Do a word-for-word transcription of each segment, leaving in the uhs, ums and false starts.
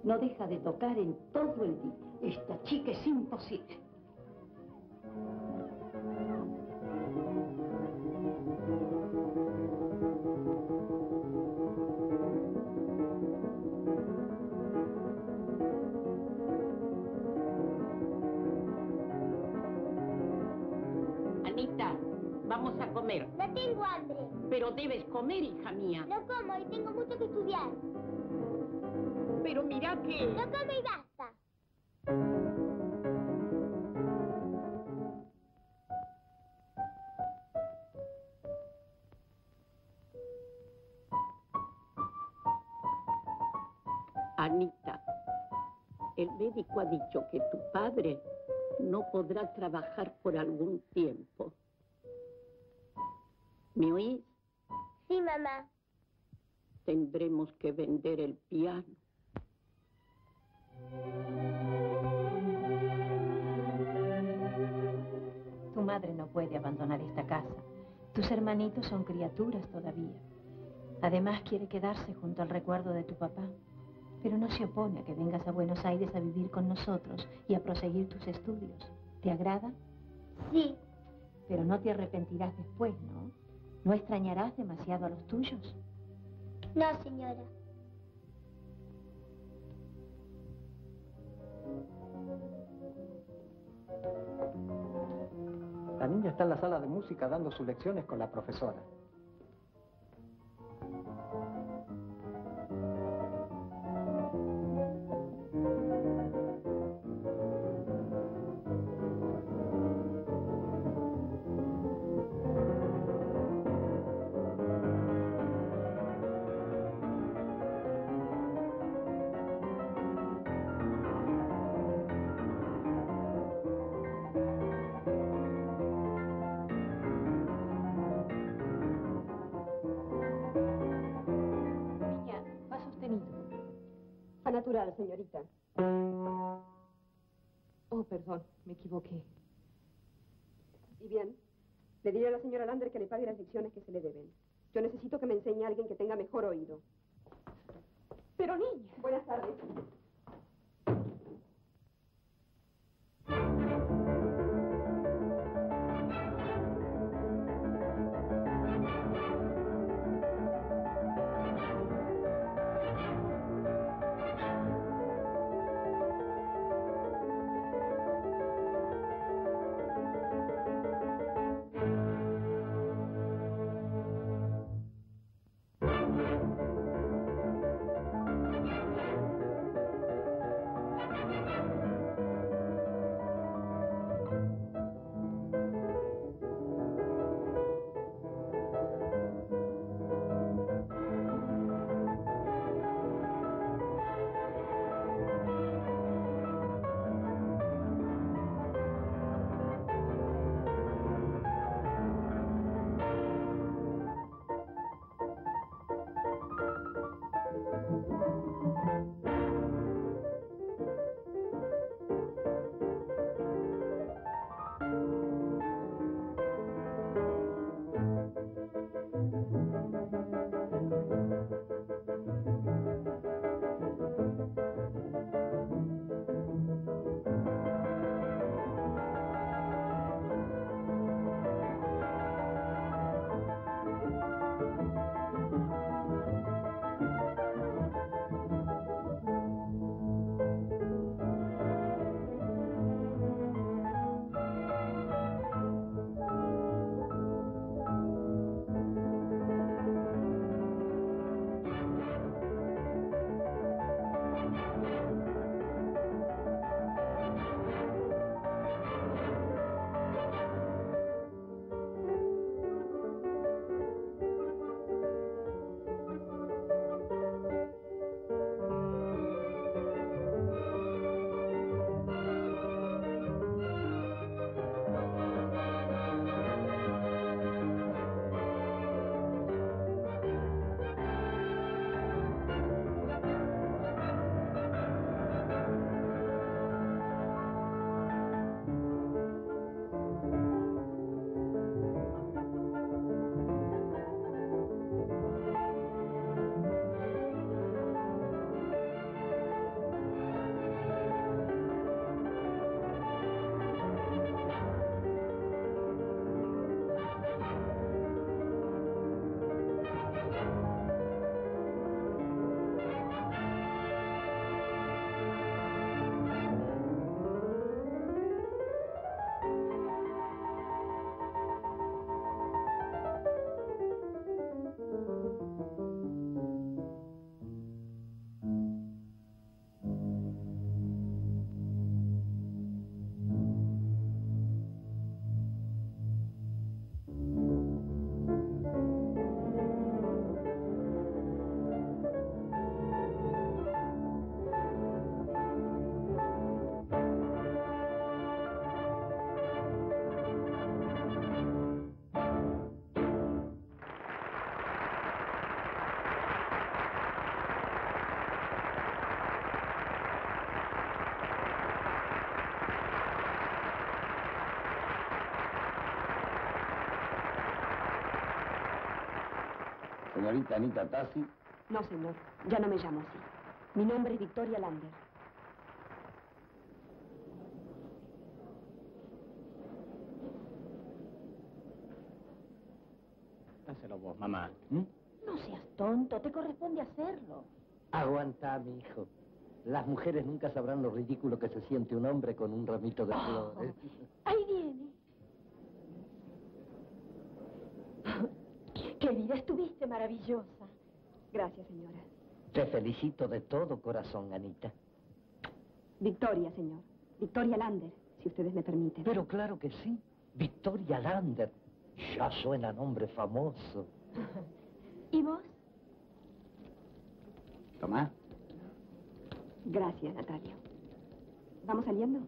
No deja de tocar en todo el día. Esta chica es imposible. Anita, vamos a comer. No tengo hambre. Pero debes comer, hija mía. No como y tengo mucho que estudiar. Pero mira que... No como y basta. Anita, el médico ha dicho que tu padre no podrá trabajar por algún tiempo. ¿Me oís? Sí, mamá. Tendremos que vender el piano. Tu madre no puede abandonar esta casa. Tus hermanitos son criaturas todavía. Además, quiere quedarse junto al recuerdo de tu papá. Pero no se opone a que vengas a Buenos Aires a vivir con nosotros y a proseguir tus estudios. ¿Te agrada? Sí. Pero no te arrepentirás después, ¿no? ¿No extrañarás demasiado a los tuyos? No, señora. La niña está en la sala de música dando sus lecciones con la profesora. Natural, señorita. Oh, perdón, me equivoqué. Y bien, le diré a la señora Lander que le pague las lecciones que se le deben. Yo necesito que me enseñe a alguien que tenga mejor oído. Pero, niña... Buenas tardes. Señorita Anita Tassi. No, señor. Ya no me llamo así. Mi nombre es Victoria Lander. Dáselo vos, mamá. ¿Mm? No seas tonto, te corresponde hacerlo. Aguanta, mi hijo. Las mujeres nunca sabrán lo ridículo que se siente un hombre con un ramito de Oh, flores. ahí viene. Querida, estuviste maravillosa. Gracias, señora. Te felicito de todo corazón, Anita. Victoria, señor. Victoria Lander, si ustedes me permiten. Pero claro que sí. Victoria Lander. Ya suena nombre famoso. ¿Y vos? Tomá. Gracias, Natalio. ¿Vamos saliendo?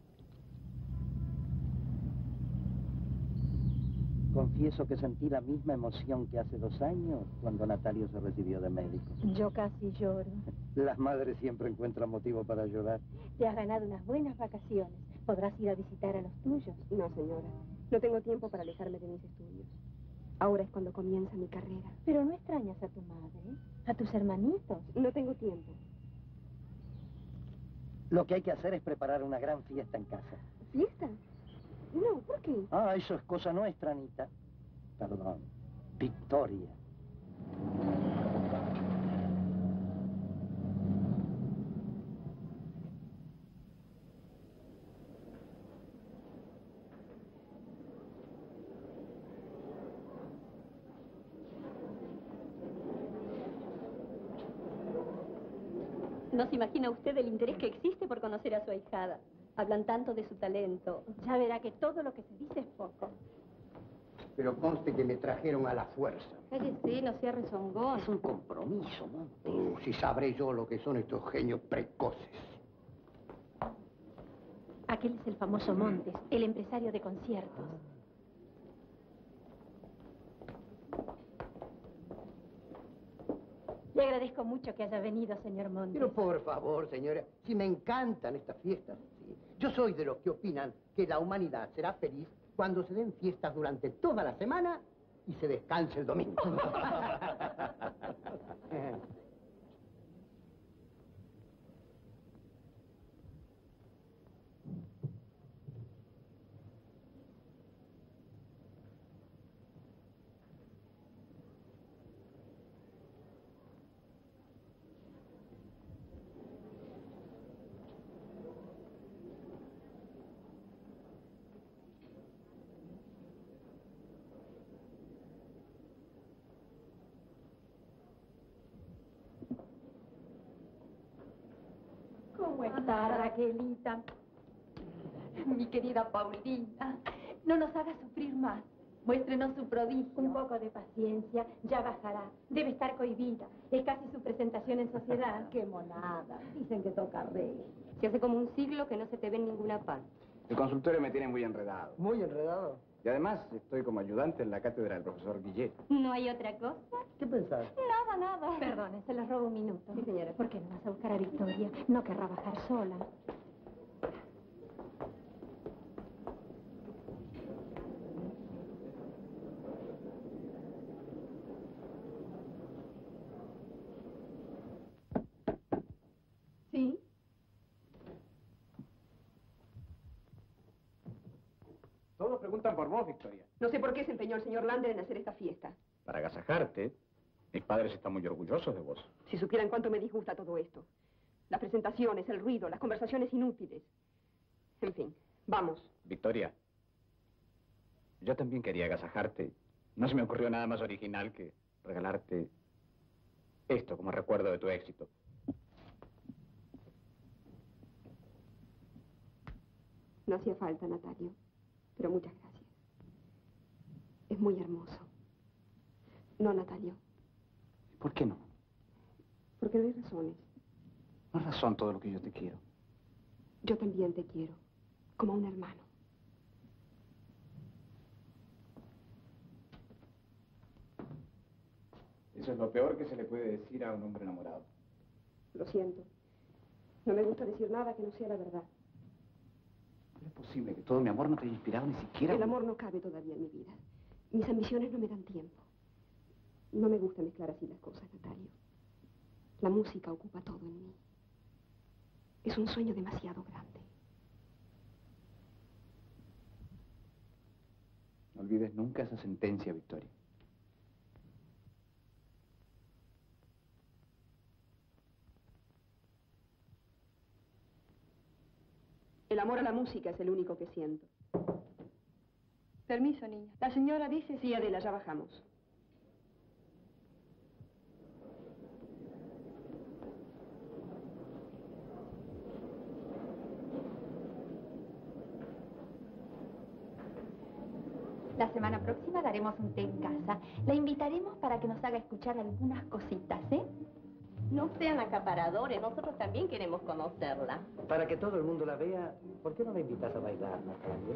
Confieso que sentí la misma emoción que hace dos años cuando Natalio se recibió de médico. Yo casi lloro. Las madres siempre encuentran motivo para llorar. Te has ganado unas buenas vacaciones. Podrás ir a visitar a los tuyos. No, señora. No tengo tiempo para alejarme de mis estudios. Ahora es cuando comienza mi carrera. Pero no extrañas a tu madre, a tus hermanitos. No tengo tiempo. Lo que hay que hacer es preparar una gran fiesta en casa. ¿Fiesta? No, ¿por qué? Ah, eso es cosa nuestra, Anita. Perdón. Victoria. No se imagina usted el interés que existe por conocer a su ahijada. Hablan tanto de su talento. Ya verá que todo lo que se dice es poco. Pero conste que me trajeron a la fuerza. Cállese, no sea rezongón. Es un compromiso, ¿no? Oh, si sabré yo lo que son estos genios precoces. Aquel es el famoso Montes, el empresario de conciertos. Le agradezco mucho que haya venido, señor Montes. Pero por favor, señora, si me encantan estas fiestas. Sí. Yo soy de los que opinan que la humanidad será feliz cuando se den fiestas durante toda la semana y se descanse el domingo. ¿Cómo está, Raquelita? Mi querida Paulina, no nos haga sufrir más. Muéstrenos su prodigio. Un poco de paciencia, ya bajará. Debe estar cohibida. Es casi su presentación en sociedad. ¡Qué monada! Dicen que toca rey. Se hace como un siglo que no se te ve en ninguna parte. El consultorio me tiene muy enredado. Muy enredado. Y además estoy como ayudante en la cátedra del profesor Guillet. ¿No hay otra cosa? ¿Qué pensás? Nada, nada. Perdone, se les robo un minuto. Sí, señora. ¿Por qué no vas a buscar a Victoria? No querrá bajar sola. Sí. Todos preguntan por vos, Victoria. No sé por qué se empeñó el señor Lander en hacer esta fiesta. Para agasajarte. Mis padres están muy orgullosos de vos. Si supieran cuánto me disgusta todo esto. Las presentaciones, el ruido, las conversaciones inútiles. En fin, vamos. Victoria, yo también quería agasajarte. No se me ocurrió nada más original que regalarte esto como recuerdo de tu éxito. No hacía falta, Natalio, pero muchas gracias. Es muy hermoso. No, Natalio, ¿Por qué no? porque no hay razones. No es razón todo lo que yo te quiero. Yo también te quiero, como un hermano. Eso es lo peor que se le puede decir a un hombre enamorado. Lo siento. No me gusta decir nada que no sea la verdad. ¿Cómo es posible que todo mi amor no te haya inspirado ni siquiera? El amor no cabe todavía en mi vida. Mis ambiciones no me dan tiempo. No me gusta mezclar así las cosas, Natalio. La música ocupa todo en mí. Es un sueño demasiado grande. No olvides nunca esa sentencia, Victoria. El amor a la música es el único que siento. Permiso, niña. La señora dice... Sí, Adela, ya bajamos. La semana próxima daremos un té en casa. La invitaremos para que nos haga escuchar algunas cositas, ¿eh? No sean acaparadores, nosotros también queremos conocerla. Para que todo el mundo la vea, ¿por qué no la invitas a bailar, Natalia?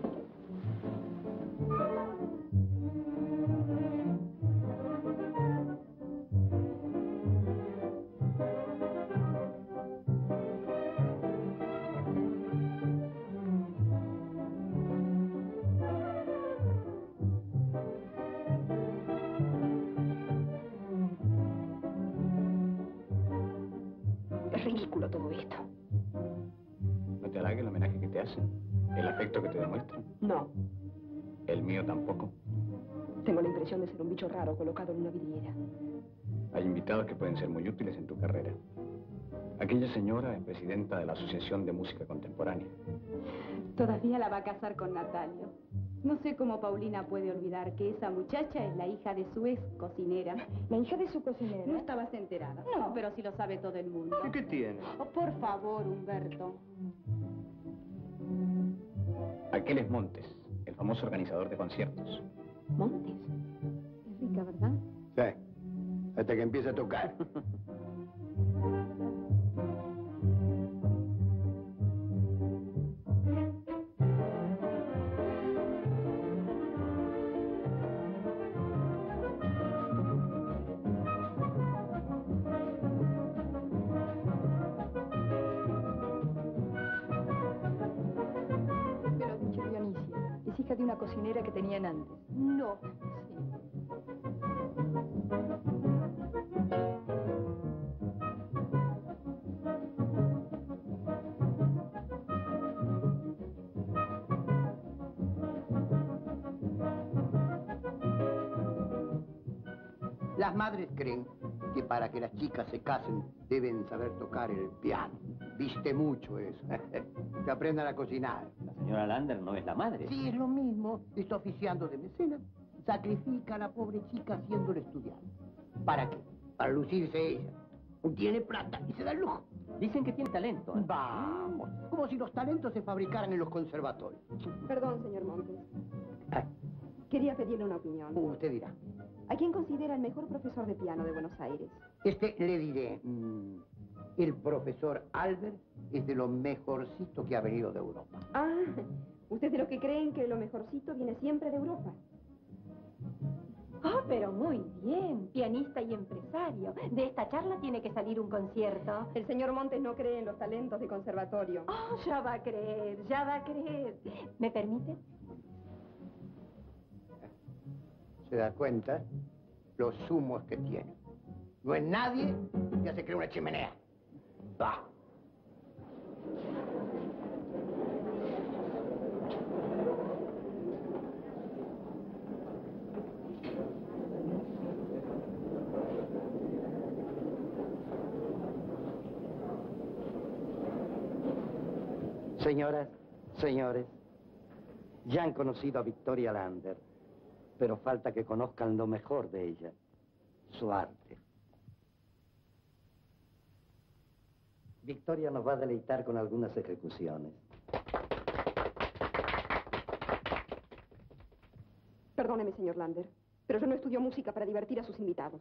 Es ridículo todo esto. ¿No te halaga el homenaje que te hacen? ¿El afecto que te demuestran? No. El mío tampoco. Tengo la impresión de ser un bicho raro colocado en una vidriera. Hay invitados que pueden ser muy útiles en tu carrera. Aquella señora es presidenta de la Asociación de Música Contemporánea. Todavía la va a casar con Natalio. No sé cómo Paulina puede olvidar que esa muchacha es la hija de su ex cocinera. ¿La hija de su cocinera? No estabas enterada. No, pero sí lo sabe todo el mundo. ¿Y qué tiene? Oh, por favor, Humberto. Aquel es Montes, el famoso organizador de conciertos. ¿Montes? Es rica, ¿verdad? Sí, hasta que empiece a tocar. Me lo ha dicho Dionisio. Es hija de una cocinera que tenían antes. No. Las madres creen que para que las chicas se casen deben saber tocar el piano. Viste mucho eso. Que aprendan a cocinar. La señora Lander no es la madre. Sí, es lo mismo. Está oficiando de mecena. Sacrifica a la pobre chica haciéndole estudiar. ¿Para qué? Para lucirse ella. Tiene plata y se da el lujo. Dicen que tiene talento. ¿eh? Vamos, como si los talentos se fabricaran en los conservatorios. Perdón, señor Montes. Ah, Quería pedirle una opinión. usted dirá. ¿A quién considera el mejor profesor de piano de Buenos Aires? Este le diré, mm, el profesor Albert es de lo mejorcito que ha venido de Europa. Ah, ¿usted de los que creen que lo mejorcito viene siempre de Europa? Oh, pero muy bien. Pianista y empresario. De esta charla tiene que salir un concierto. El señor Montes no cree en los talentos de conservatorio. Oh, ya va a creer, ya va a creer. ¿Me permite? ¿Se da cuenta? Los humos que tiene. No es nadie que se cree una chimenea. Va. Señoras, señores, ya han conocido a Victoria Lander, pero falta que conozcan lo mejor de ella, su arte. Victoria nos va a deleitar con algunas ejecuciones. Perdóneme, señor Lander, pero yo no estudio música para divertir a sus invitados.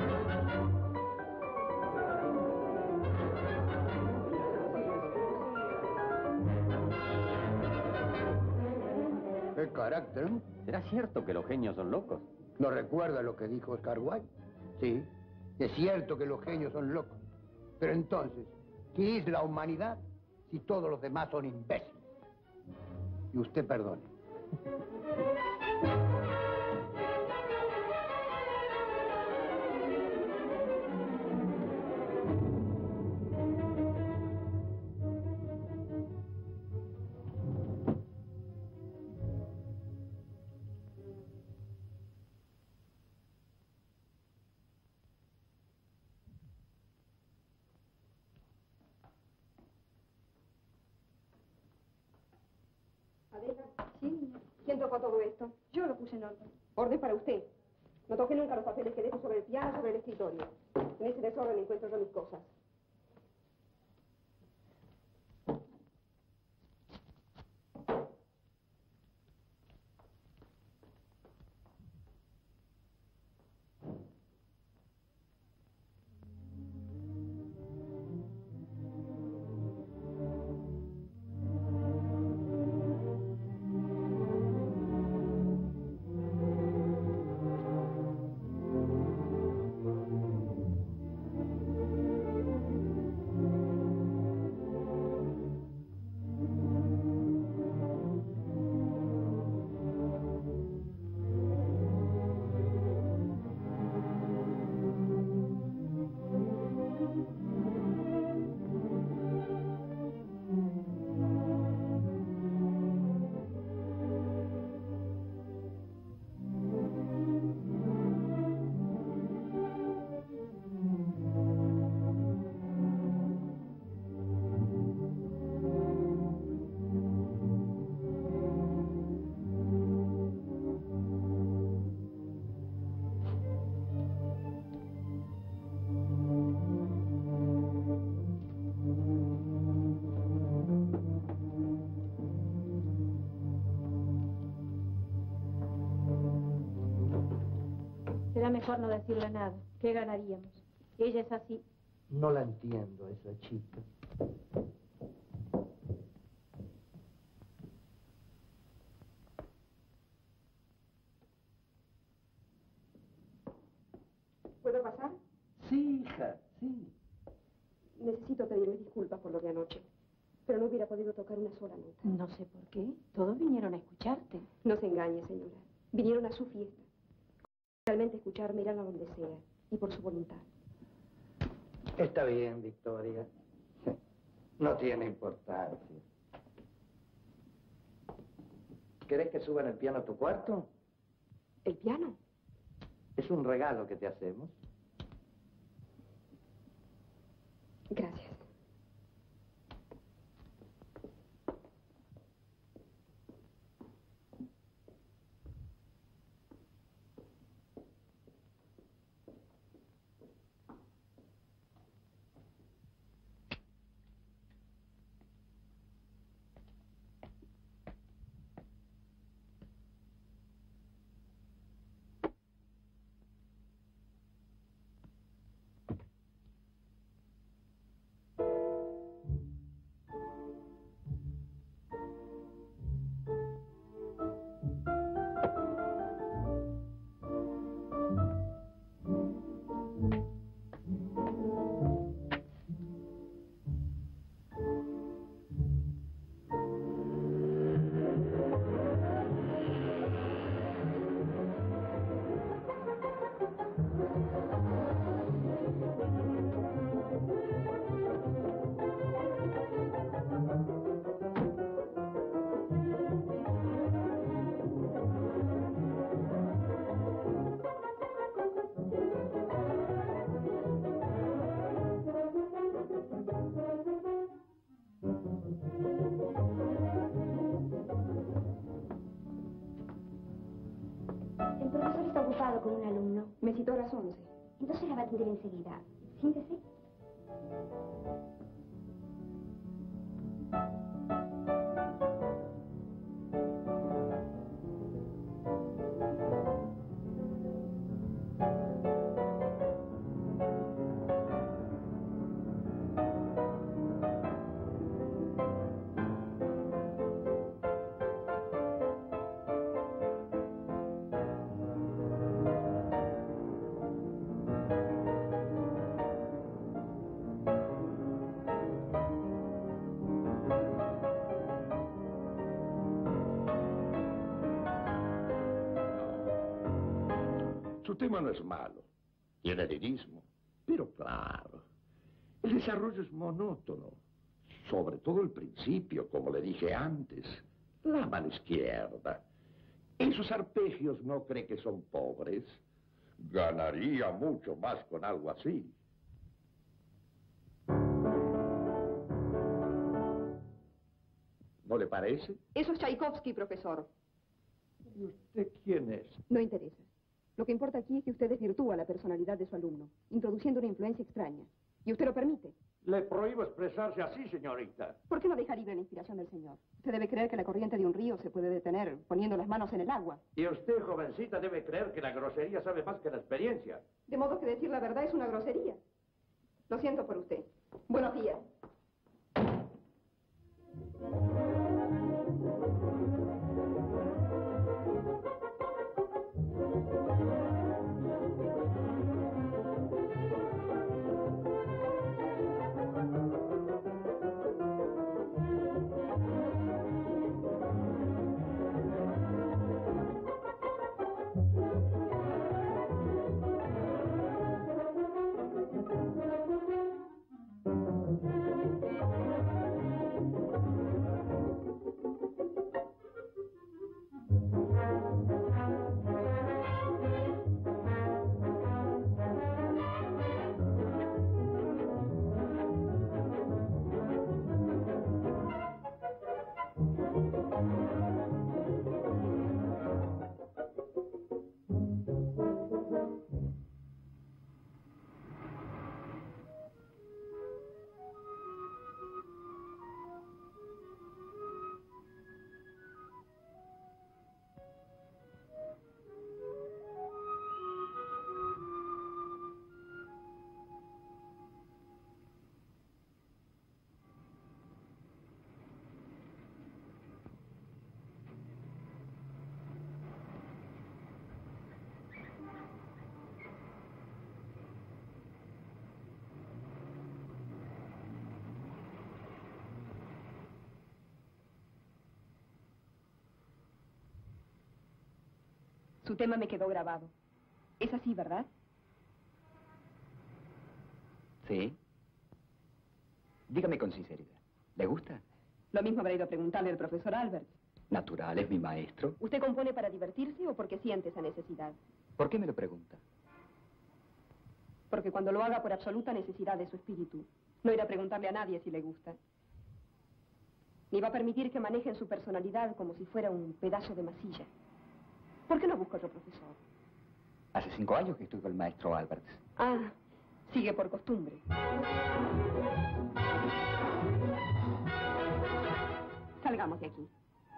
¿Qué carácter? ¿No? ¿Será cierto que los genios son locos? ¿No recuerda lo que dijo Oscar Wilde? Sí, es cierto que los genios son locos. Pero entonces, ¿qué es la humanidad si todos los demás son imbéciles? Y usted perdone. Adela, sí. ¿Quién tocó todo esto? Yo lo puse en orden. Orden para usted. No toque nunca los papeles que dejo sobre el piano, sobre el escritorio. En ese desorden encuentro yo mis cosas. Será mejor no decirle nada. ¿Qué ganaríamos? Ella es así. No la entiendo a esa chica. ¿Puedo pasar? Sí, hija, sí. Necesito pedirles disculpas por lo de anoche, pero no hubiera podido tocar una sola nota. No sé por qué. Todos vinieron a escucharte. No se engañe, señora. Vinieron a su fiesta. Realmente escucharme irán a donde sea, y por su voluntad. Está bien, Victoria. No tiene importancia. ¿Querés que suban el piano a tu cuarto? ¿El piano? Es un regalo que te hacemos. Gracias. El profesor está ocupado con un alumno. Me citó a las once. Entonces la va a atender enseguida. Siéntese. Su tema no es malo, tiene lirismo, pero claro, el desarrollo es monótono, sobre todo el principio, como le dije antes, la mano izquierda. Esos arpegios no cree que son pobres. Ganaría mucho más con algo así. ¿No le parece? Eso es Tchaikovsky, profesor. ¿Y usted quién es? No interesa. Lo que importa aquí es que usted desvirtúa la personalidad de su alumno, introduciendo una influencia extraña. ¿Y usted lo permite? Le prohíbo expresarse así, señorita. ¿Por qué no deja libre la inspiración del señor? Usted debe creer que la corriente de un río se puede detener poniendo las manos en el agua. Y usted, jovencita, debe creer que la grosería sabe más que la experiencia. De modo que decir la verdad es una grosería. Lo siento por usted. Buenos días. Su tema me quedó grabado. Es así, ¿verdad? Sí. Dígame con sinceridad. ¿Le gusta? Lo mismo habrá ido a preguntarle al profesor Albert. Natural, es mi maestro. ¿Usted compone para divertirse o porque siente esa necesidad? ¿Por qué me lo pregunta? Porque cuando lo haga por absoluta necesidad de su espíritu, no irá a preguntarle a nadie si le gusta. Ni va a permitir que manejen su personalidad como si fuera un pedazo de masilla. ¿Por qué no busca otro profesor? Hace cinco años que estoy con el maestro Albert. Ah, sigue por costumbre. Salgamos de aquí.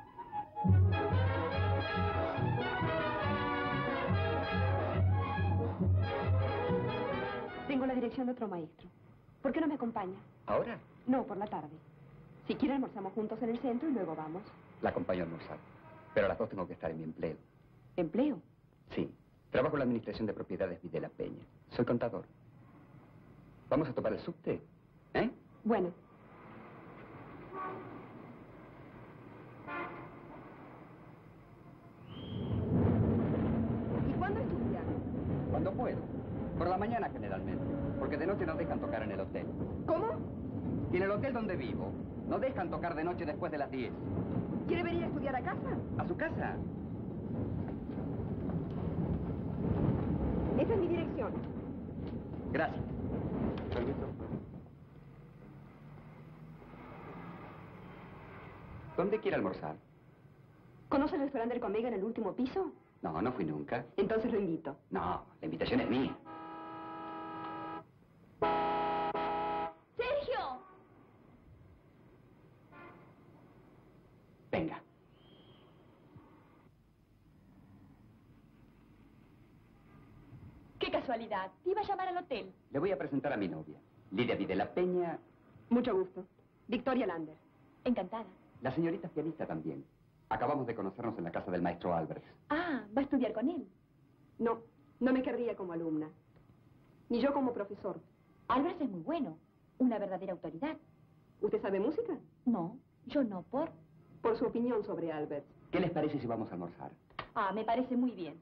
Tengo la dirección de otro maestro. ¿Por qué no me acompaña? ¿Ahora? No, por la tarde. Si quiere almorzamos juntos en el centro y luego vamos. La acompaño a almorzar. Pero a las dos tengo que estar en mi empleo. ¿Empleo? Sí. Trabajo en la administración de propiedades Videla Peña. Soy contador. ¿Vamos a tomar el subte? ¿Eh? Bueno. ¿Y cuándo estudia? Cuando puedo. Por la mañana generalmente. Porque de noche no dejan tocar en el hotel. ¿Cómo? Y en el hotel donde vivo, no dejan tocar de noche después de las diez. ¿Quiere venir a estudiar a casa? ¿A su casa? Esa es mi dirección. Gracias. Permiso. ¿Dónde quiere almorzar? ¿Conoce el restaurante del Comega en el último piso? No, no fui nunca. Entonces lo invito. No, la invitación es mía. ¡Sergio! Venga. ¡Qué casualidad! Te iba a llamar al hotel. Le voy a presentar a mi novia, Lidia Videla Peña. Mucho gusto. Victoria Lander. Encantada. La señorita es pianista también. Acabamos de conocernos en la casa del maestro Albert. Ah, ¿va a estudiar con él? No, no me querría como alumna. Ni yo como profesor. Albert es muy bueno. Una verdadera autoridad. ¿Usted sabe música? No, yo no, ¿por? Por su opinión sobre Albert. ¿Qué les parece si vamos a almorzar? Ah, me parece muy bien.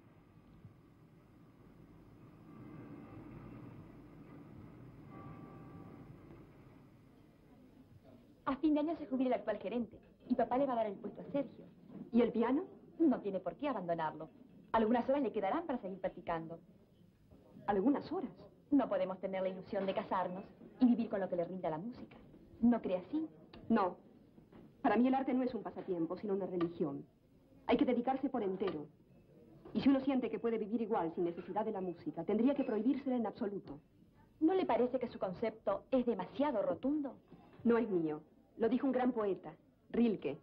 A fin de año se jubila el actual gerente y papá le va a dar el puesto a Sergio. ¿Y el piano? No tiene por qué abandonarlo. Algunas horas le quedarán para seguir practicando. ¿Algunas horas? No podemos tener la ilusión de casarnos y vivir con lo que le rinda la música. ¿No cree así? No. Para mí el arte no es un pasatiempo, sino una religión. Hay que dedicarse por entero. Y si uno siente que puede vivir igual sin necesidad de la música, tendría que prohibírsela en absoluto. ¿No le parece que su concepto es demasiado rotundo? No es mío. Lo dijo un gran poeta, Rilke.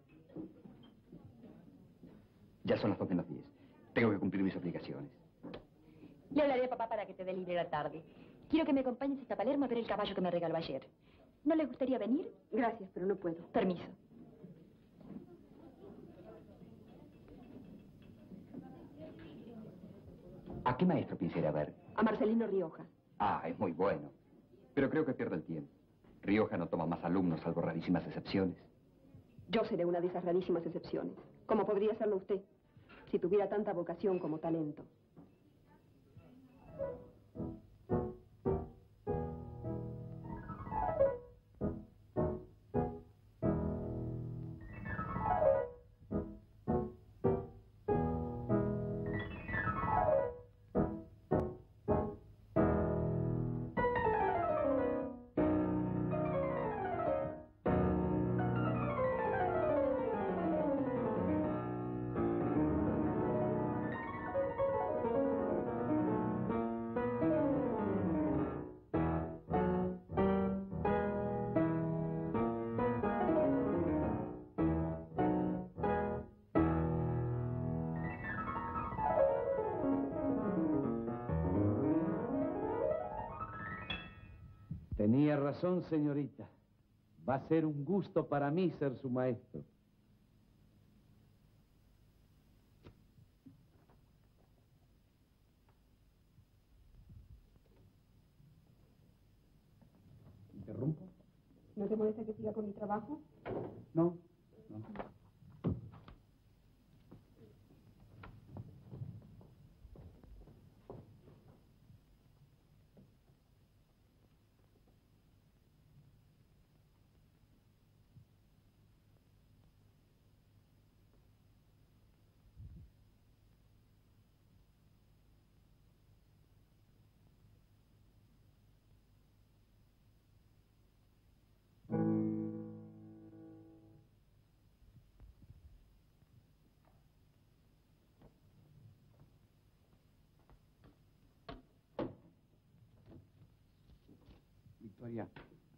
Ya son las dos menos diez. Tengo que cumplir mis obligaciones. Le hablaré a papá para que te dé libre la tarde. Quiero que me acompañes hasta Palermo a ver el caballo que me regaló ayer. ¿No le gustaría venir? Gracias, pero no puedo. Permiso. ¿A qué maestro piensa ir a ver? A Marcelino Rioja. Ah, es muy bueno. Pero creo que pierde el tiempo. Rioja no toma más alumnos, salvo rarísimas excepciones. Yo seré una de esas rarísimas excepciones. ¿Cómo podría serlo usted? Si tuviera tanta vocación como talento. Tenía razón, señorita. Va a ser un gusto para mí ser su maestro. ¿Interrumpo? ¿No te molesta que siga con mi trabajo? No, no. Victoria,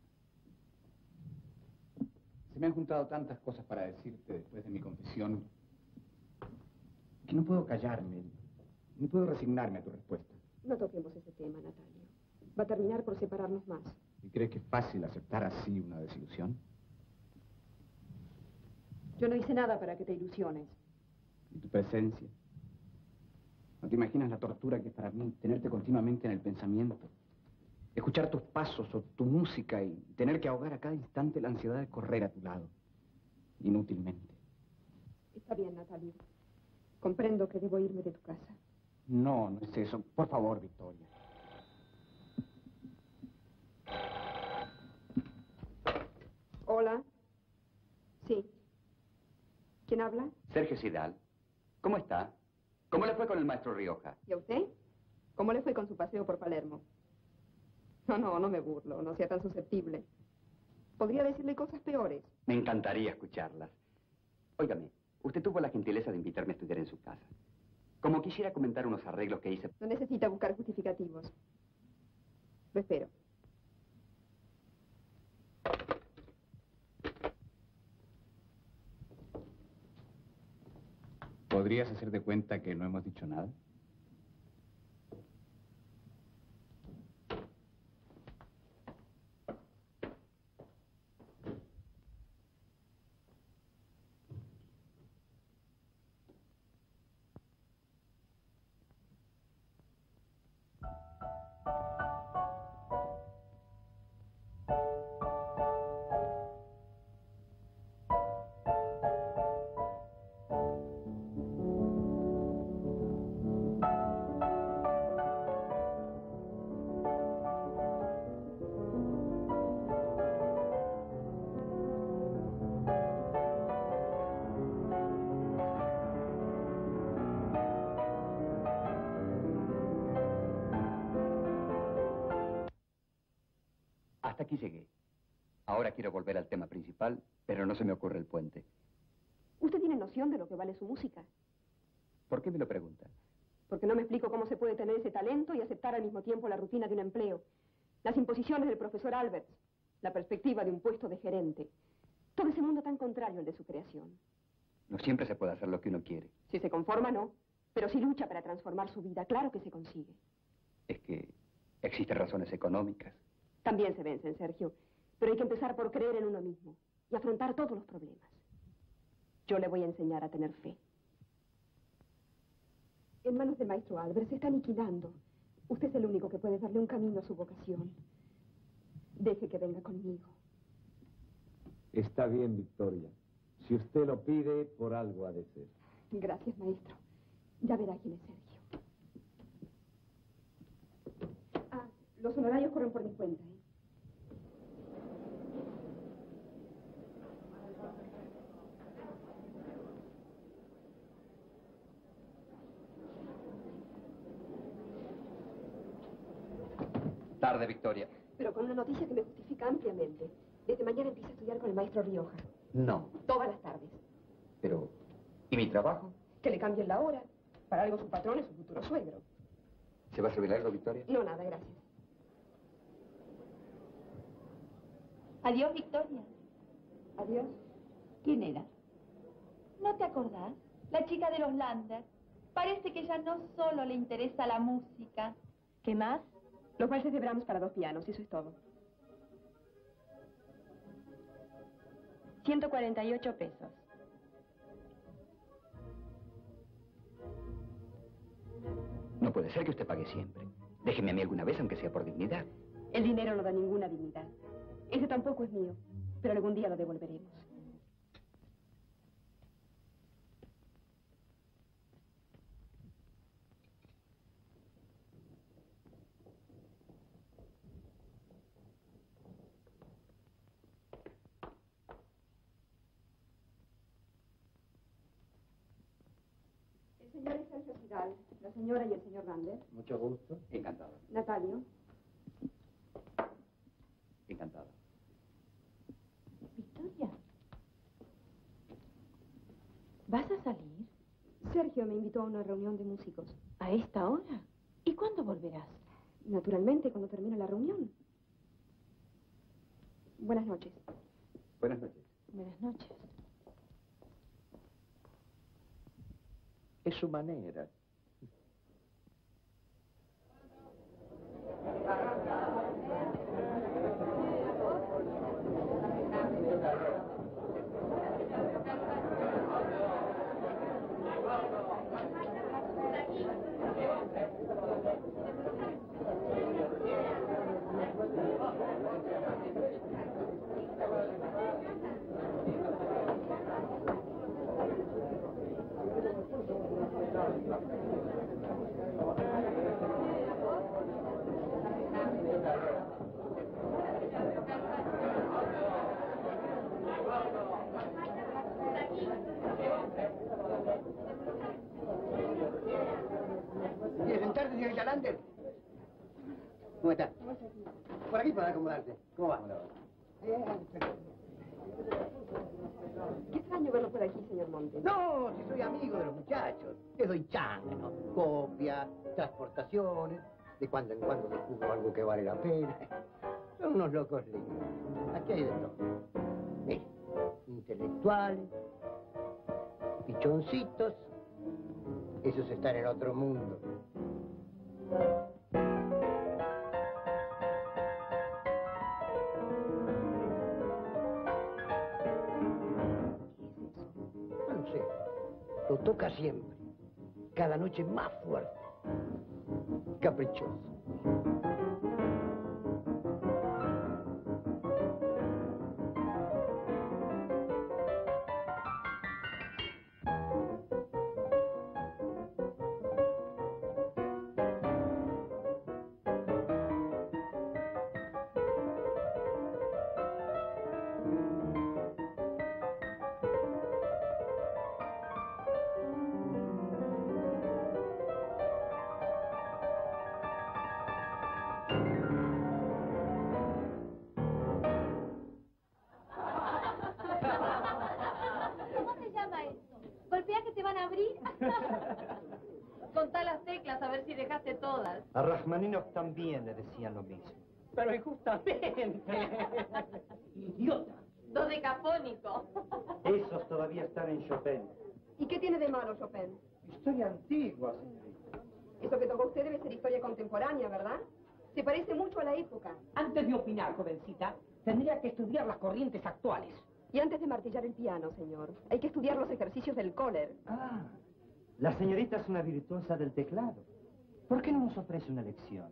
se me han juntado tantas cosas para decirte después de mi confesión que no puedo callarme, ni puedo resignarme a tu respuesta. No toquemos ese tema, Natalio. Va a terminar por separarnos más. ¿Y crees que es fácil aceptar así una desilusión? Yo no hice nada para que te ilusiones. ¿Y tu presencia? ¿No te imaginas la tortura que es para mí tenerte continuamente en el pensamiento? Escuchar tus pasos o tu música y tener que ahogar a cada instante la ansiedad de correr a tu lado. Inútilmente. Está bien, Natalio. Comprendo que debo irme de tu casa. No, no es eso. Por favor, Victoria. Hola. Sí. ¿Quién habla? Sergio Sidal. ¿Cómo está? ¿Cómo le fue con el maestro Rioja? ¿Y a usted? ¿Cómo le fue con su paseo por Palermo? No, no, no me burlo. No sea tan susceptible. Podría decirle cosas peores. Me encantaría escucharlas. Óigame, usted tuvo la gentileza de invitarme a estudiar en su casa. Como quisiera comentar unos arreglos que hice... No necesita buscar justificativos. Lo espero. ¿Podrías hacer de cuenta que no hemos dicho nada? Hasta aquí llegué. Ahora quiero volver al tema principal, pero no se me ocurre el puente. ¿Usted tiene noción de lo que vale su música? ¿Por qué me lo pregunta? Porque no me explico cómo se puede tener ese talento y aceptar al mismo tiempo la rutina de un empleo, las imposiciones del profesor Alberts, la perspectiva de un puesto de gerente. Todo ese mundo tan contrario al de su creación. No siempre se puede hacer lo que uno quiere. Si se conforma, no. Pero si lucha para transformar su vida, claro que se consigue. Es que existen razones económicas. También se vencen, Sergio. Pero hay que empezar por creer en uno mismo y afrontar todos los problemas. Yo le voy a enseñar a tener fe. En manos del maestro Albert se está aniquilando. Usted es el único que puede darle un camino a su vocación. Deje que venga conmigo. Está bien, Victoria. Si usted lo pide, por algo ha de ser. Gracias, maestro. Ya verá quién es Sergio. Ah, los honorarios corren por mi cuenta, ¿eh? Tarde, Victoria. Pero con una noticia que me justifica ampliamente. Desde mañana empiezo a estudiar con el maestro Rioja. No. Todas las tardes. Pero, ¿y mi trabajo? Que le cambien la hora. Para algo su patrón es su futuro suegro. ¿Se va a servir algo, Victoria? No, nada, gracias. Adiós, Victoria. Adiós. ¿Quién era? ¿No te acordás? La chica de los Lander. Parece que ya no solo le interesa la música. ¿Qué más? Los valses de Brahms para dos pianos, eso es todo. ciento cuarenta y ocho pesos. No puede ser que usted pague siempre. Déjeme a mí alguna vez, aunque sea por dignidad. El dinero no da ninguna dignidad. Ese tampoco es mío, pero algún día lo devolveremos. El señor es Sergio Sigal, la señora y el señor Lander. Mucho gusto. Encantado. Natalio. Encantado. Victoria. ¿Vas a salir? Sergio me invitó a una reunión de músicos. ¿A esta hora? ¿Y cuándo volverás? Naturalmente, cuando termine la reunión. Buenas noches. Buenas noches. Buenas noches. Es su manera. ¿Quiere sentarse, señorita Lander? ¿Cómo está? Por aquí para acomodarse. ¿Cómo va? Qué extraño verlo por aquí, señor Montes. No, si soy amigo de los muchachos. Les doy changa, ¿no? Copias, transportaciones. De cuando en cuando descubro algo que vale la pena. Son unos locos lindos. Aquí hay de todo. Mire, intelectuales, pichoncitos. Esos están en otro mundo. No lo sé. Lo toca siempre. Cada noche más fuerte. Caprichoso. más. A Rachmaninoff también le decían lo mismo. Pero injustamente. Idiota. Dodecafónico. Esos todavía están en Chopin. ¿Y qué tiene de malo Chopin? Historia antigua, señorita. Eso que tocó usted debe ser historia contemporánea, ¿verdad? Se parece mucho a la época. Antes de opinar, jovencita, tendría que estudiar las corrientes actuales. Y antes de martillar el piano, señor, hay que estudiar los ejercicios del Kohler. Ah, la señorita es una virtuosa del teclado. ¿Por qué no nos ofrece una lección?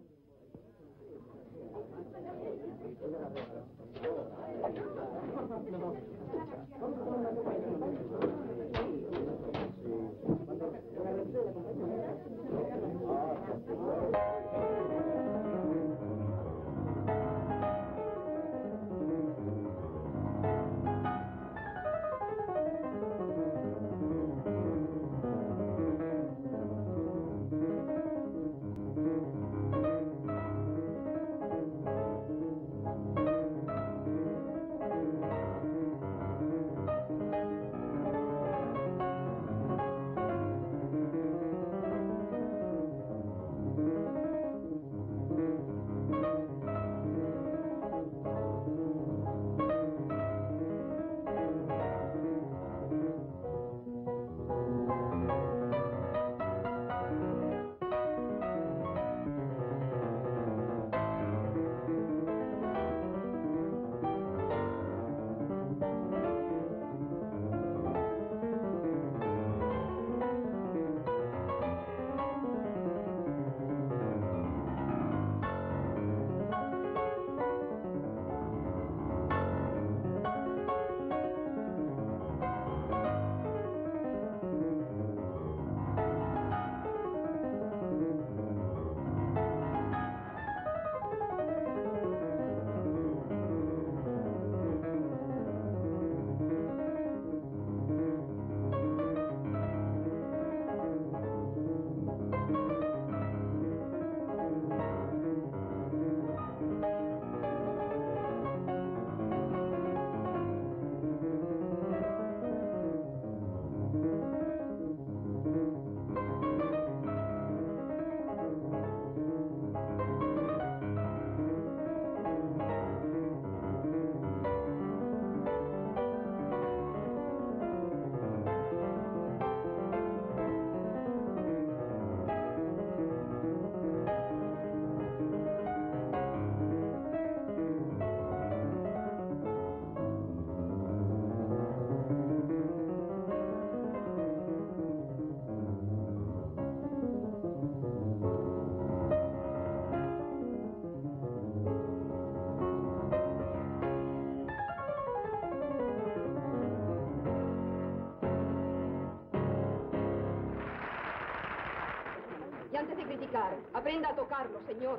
Y antes de criticar, aprenda a tocarlo, señor.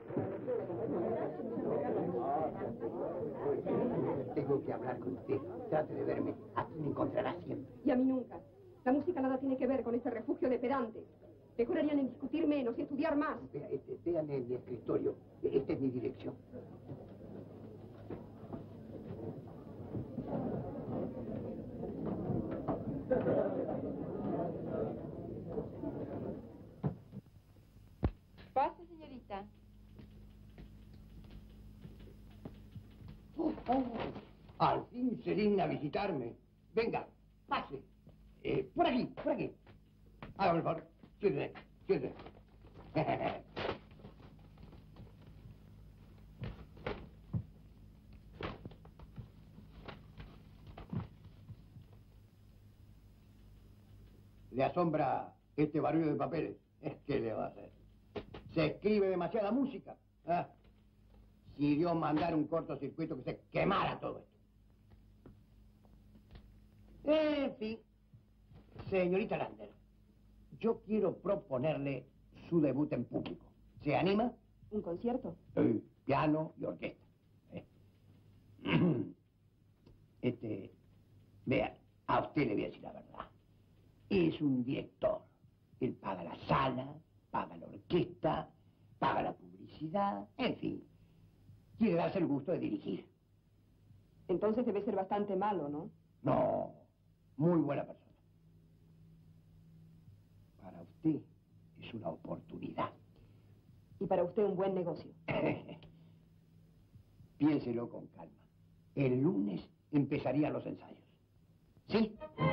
Tengo que hablar con usted. Trate de verme. Así me encontrará siempre. Y a mí nunca. La música nada tiene que ver con este refugio de pedantes. Mejor harían en discutir menos y estudiar más. Vea, este, véame en mi escritorio. Esta es mi dirección. Pase, señorita. Oh, oh, al fin se digna visitarme. Venga, pase. Eh, por aquí, por aquí. Hágame el favor. Siéntese, siéntese. ¿Le asombra este barullo de papeles? ¿Qué le va a hacer? Se escribe demasiada música. ¿Ah? Si Dios mandara un cortocircuito que se quemara todo esto. En fin, señorita Lander, yo quiero proponerle su debut en público. ¿Se anima? ¿Un concierto? Sí, piano y orquesta. ¿Eh? Este, vea, a usted le voy a decir la verdad. Es un director. Él paga la sala, paga la orquesta, paga la publicidad, en fin. Quiere darse el gusto de dirigir. Entonces debe ser bastante malo, ¿no? No, muy buena persona. Para usted es una oportunidad. para usted un buen negocio. Piénselo con calma. El lunes empezarían los ensayos. ¿Sí?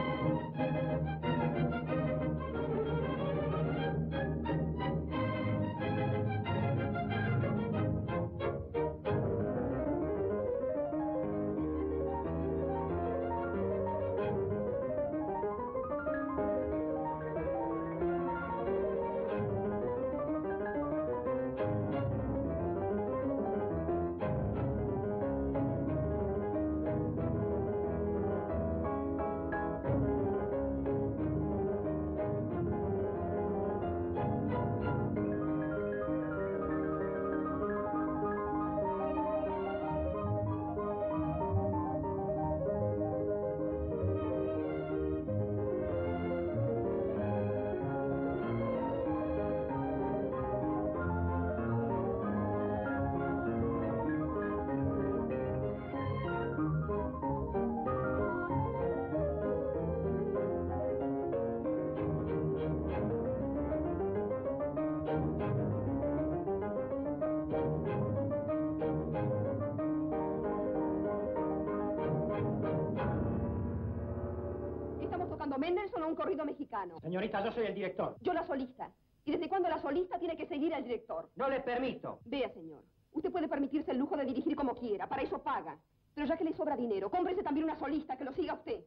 Mendelssohn o un corrido mexicano. Señorita, yo soy el director. Yo la solista. ¿Y desde cuándo la solista tiene que seguir al director? No le permito. Vea, señor. Usted puede permitirse el lujo de dirigir como quiera. Para eso paga. Pero ya que le sobra dinero, cómprese también una solista que lo siga usted.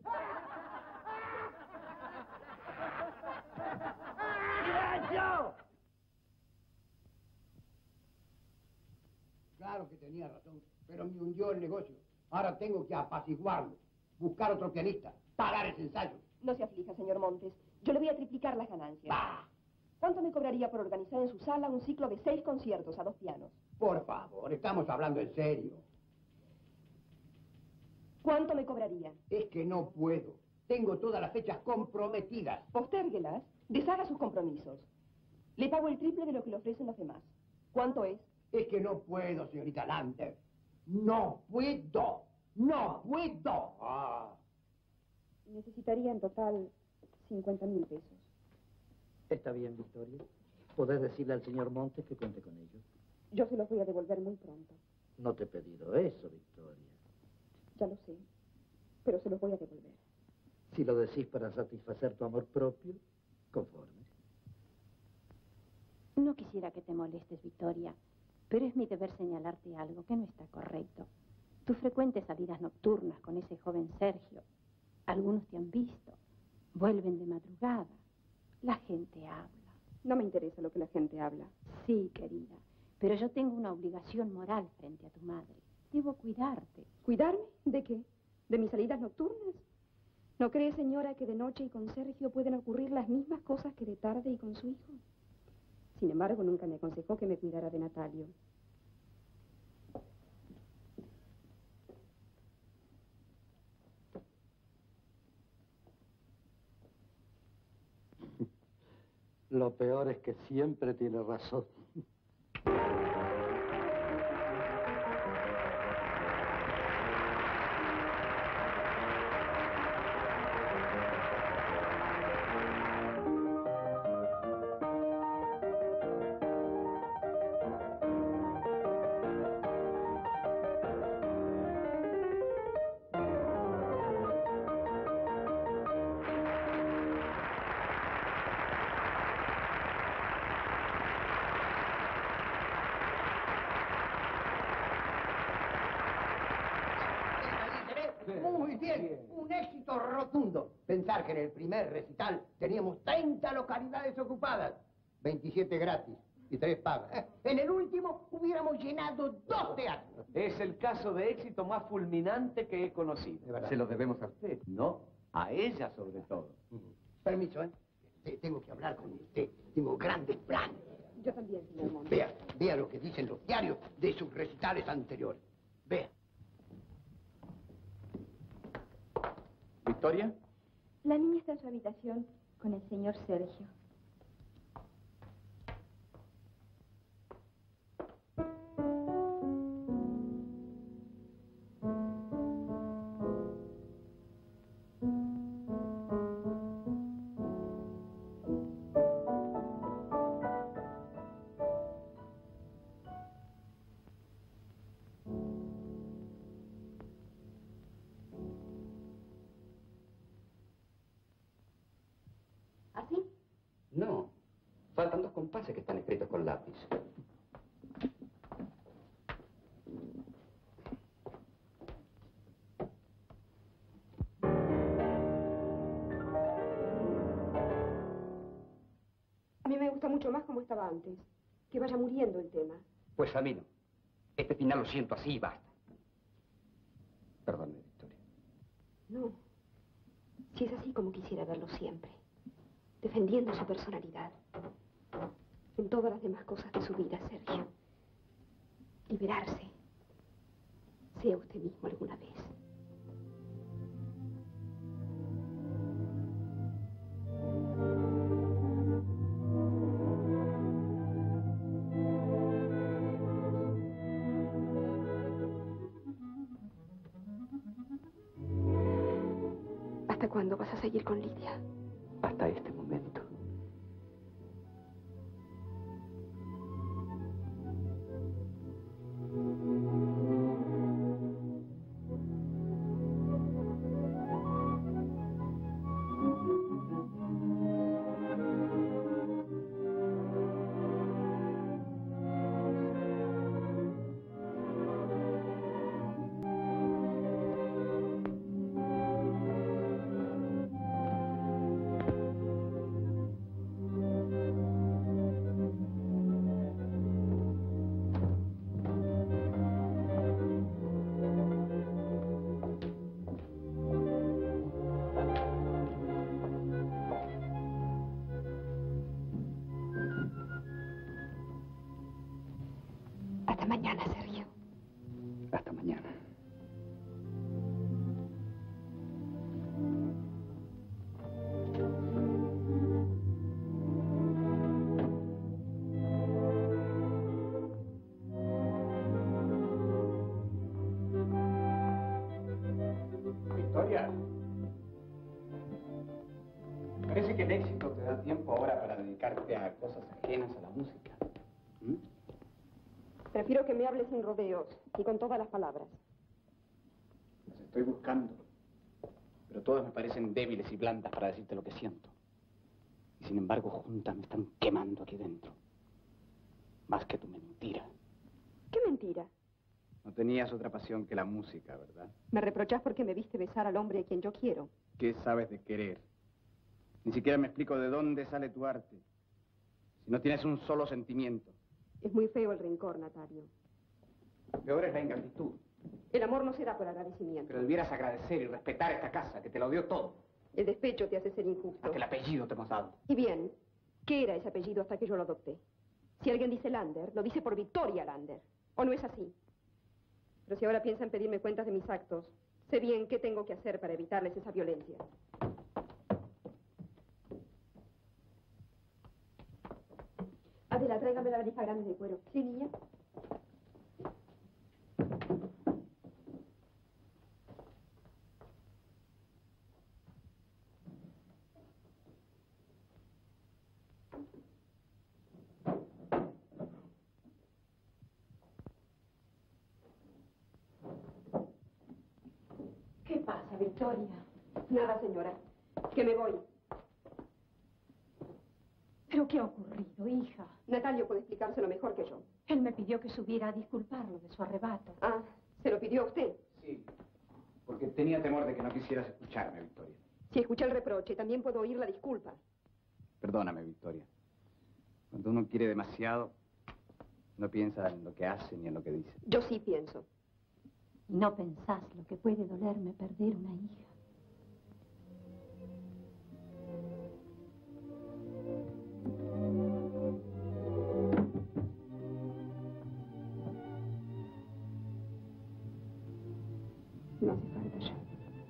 ¡Silencio! Claro que tenía razón, pero me hundió el negocio. Ahora tengo que apaciguarlo, buscar otro pianista, pagar ese ensayo. No se aflija, señor Montes. Yo le voy a triplicar las ganancias. ¡Bah! ¿Cuánto me cobraría por organizar en su sala un ciclo de seis conciertos a dos pianos? Por favor, estamos hablando en serio. ¿Cuánto me cobraría? Es que no puedo. Tengo todas las fechas comprometidas. Postérguelas. Deshaga sus compromisos. Le pago el triple de lo que le ofrecen los demás. ¿Cuánto es? Es que no puedo, señorita Lander. No puedo. No puedo. Ah. Necesitaría en total cincuenta mil pesos. Está bien, Victoria. Podés decirle al señor Montes que cuente con ellos. Yo se los voy a devolver muy pronto. No te he pedido eso, Victoria. Ya lo sé, pero se los voy a devolver. Si lo decís para satisfacer tu amor propio, conforme. No quisiera que te molestes, Victoria, pero es mi deber señalarte algo que no está correcto. Tus frecuentes salidas nocturnas con ese joven Sergio. Algunos te han visto. Vuelven de madrugada. La gente habla. No me interesa lo que la gente habla. Sí, querida, pero yo tengo una obligación moral frente a tu madre. Debo cuidarte. ¿Cuidarme? ¿De qué? ¿De mis salidas nocturnas? ¿No cree, señora, que de noche y con Sergio pueden ocurrir las mismas cosas que de tarde y con su hijo? Sin embargo, nunca me aconsejó que me cuidara de Natalio. Lo peor es que siempre tiene razón. Muy bien, un éxito rotundo. Pensar que en el primer recital teníamos treinta localidades ocupadas, veintisiete gratis y tres pagas. En el último hubiéramos llenado dos teatros. Es el caso de éxito más fulminante que he conocido. ¿Se lo debemos a usted? No, a ella sobre todo. Permiso, ¿eh? Tengo que hablar con usted. Tengo grandes planes. Yo también, señor Montes. Vea, vea lo que dicen los diarios de sus recitales anteriores. Vea. ¿Victoria? La niña está en su habitación con el señor Sergio. Faltan dos compases que están escritos con lápiz. A mí me gusta mucho más como estaba antes. Que vaya muriendo el tema. Pues a mí no. Este final lo siento así y basta. Perdóname, Victoria. No. Si es así como quisiera verlo siempre. Defendiendo su personalidad. En todas las demás cosas de su vida, Sergio. Liberarse. Sea usted mismo alguna vez. ¿Hasta cuándo vas a seguir con Lidia? Hasta este momento. Hasta mañana, Sergio. Hasta mañana. Victoria. Parece que el éxito te da tiempo ahora para dedicarte a cosas ajenas a la música. ¿Mm? Prefiero que me hables sin rodeos y con todas las palabras. Las estoy buscando, pero todas me parecen débiles y blandas para decirte lo que siento. Y sin embargo, juntas me están quemando aquí dentro. Más que tu mentira. ¿Qué mentira? No tenías otra pasión que la música, ¿verdad? Me reprochás porque me viste besar al hombre a quien yo quiero. ¿Qué sabes de querer? Ni siquiera me explico de dónde sale tu arte. Si no tienes un solo sentimiento. Es muy feo el rencor, Natalio. Peor es la ingratitud. El amor no se da por agradecimiento. Pero debieras agradecer y respetar esta casa, que te lo dio todo. El despecho te hace ser injusto. Hasta el apellido te hemos dado. Y bien, ¿qué era ese apellido hasta que yo lo adopté? Si alguien dice Lander, lo dice por Victoria Lander. ¿O no es así? Pero si ahora piensan pedirme cuentas de mis actos, sé bien qué tengo que hacer para evitarles esa violencia. Adela, tráigame la valija grande de cuero. ¿Sí, niña? ¿Qué pasa, Victoria? Nada, señora. Que me voy. ¿Pero qué ha ocurrido, hija? Natalio puede explicárselo mejor que yo. Él me pidió que subiera a disculparlo de su arrebato. Ah, ¿se lo pidió a usted? Sí, porque tenía temor de que no quisieras escucharme, Victoria. Si escuché el reproche, también puedo oír la disculpa. Perdóname, Victoria. Cuando uno quiere demasiado, no piensa en lo que hace ni en lo que dice. Yo sí pienso. Y no pensás lo que puede dolerme perder una hija. No hace falta ya.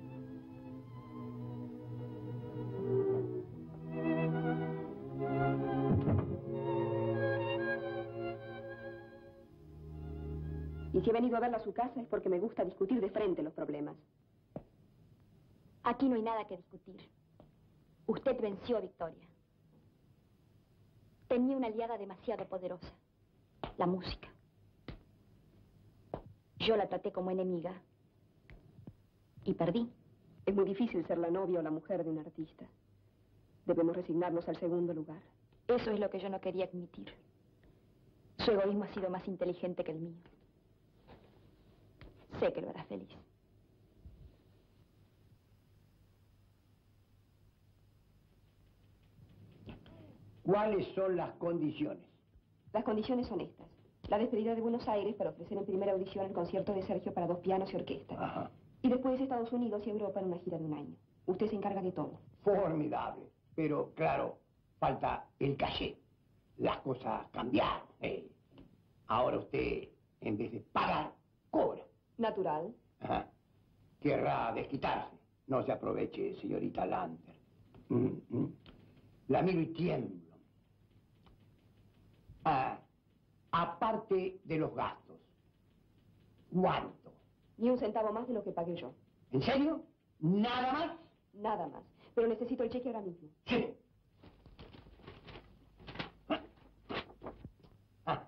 Y si he venido a verla a su casa es porque me gusta discutir de frente los problemas. Aquí no hay nada que discutir. Usted venció a Victoria. Tenía una aliada demasiado poderosa, la música. Yo la traté como enemiga y perdí. Es muy difícil ser la novia o la mujer de un artista. Debemos resignarnos al segundo lugar. Eso es lo que yo no quería admitir. Su egoísmo ha sido más inteligente que el mío. Sé que lo hará feliz. ¿Cuáles son las condiciones? Las condiciones son estas. La despedida de Buenos Aires para ofrecer en primera audición el concierto de Sergio para dos pianos y orquesta. Ajá. Y después Estados Unidos y Europa en una gira de un año. Usted se encarga de todo. Formidable. Pero, claro, falta el caché. Las cosas cambiaron. eh. Ahora usted, en vez de pagar, cobra. Natural. Ajá. Querrá desquitarse. No se aproveche, señorita Lander. Mm, mm. La miro y tiemblo. Ah, aparte de los gastos, ¿cuánto? Ni un centavo más de lo que pagué yo. ¿En serio? ¿Nada más? Nada más. Pero necesito el cheque ahora mismo. Sí. Ah.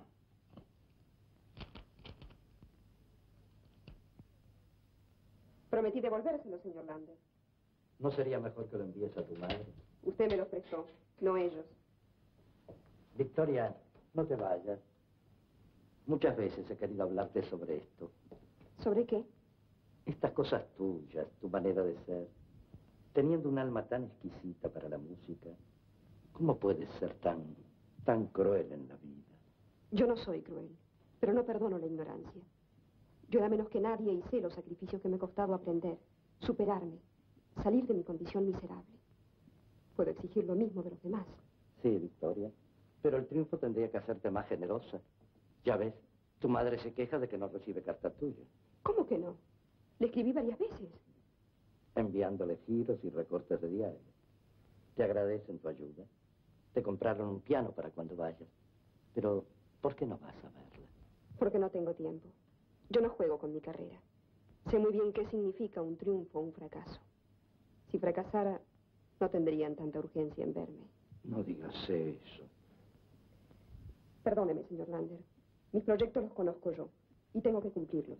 Prometí devolvérselo, señor Lander. ¿No sería mejor que lo envíes a tu madre? Usted me lo prestó, no ellos. Victoria, no te vayas. Muchas veces he querido hablarte sobre esto. ¿Sobre qué? Estas cosas tuyas, tu manera de ser. Teniendo un alma tan exquisita para la música, ¿cómo puedes ser tan, tan cruel en la vida? Yo no soy cruel, pero no perdono la ignorancia. Yo era menos que nadie y sé los sacrificios que me ha costado aprender, superarme, salir de mi condición miserable. Puedo exigir lo mismo de los demás. Sí, Victoria, pero el triunfo tendría que hacerte más generosa. Ya ves, tu madre se queja de que no recibe carta tuya. ¿Cómo que no? Le escribí varias veces. Enviándole giros y recortes de diario. Te agradecen tu ayuda. Te compraron un piano para cuando vayas. Pero, ¿por qué no vas a verla? Porque no tengo tiempo. Yo no juego con mi carrera. Sé muy bien qué significa un triunfo o un fracaso. Si fracasara, no tendrían tanta urgencia en verme. No digas eso. Perdóneme, señor Lander. Mis proyectos los conozco yo y tengo que cumplirlos.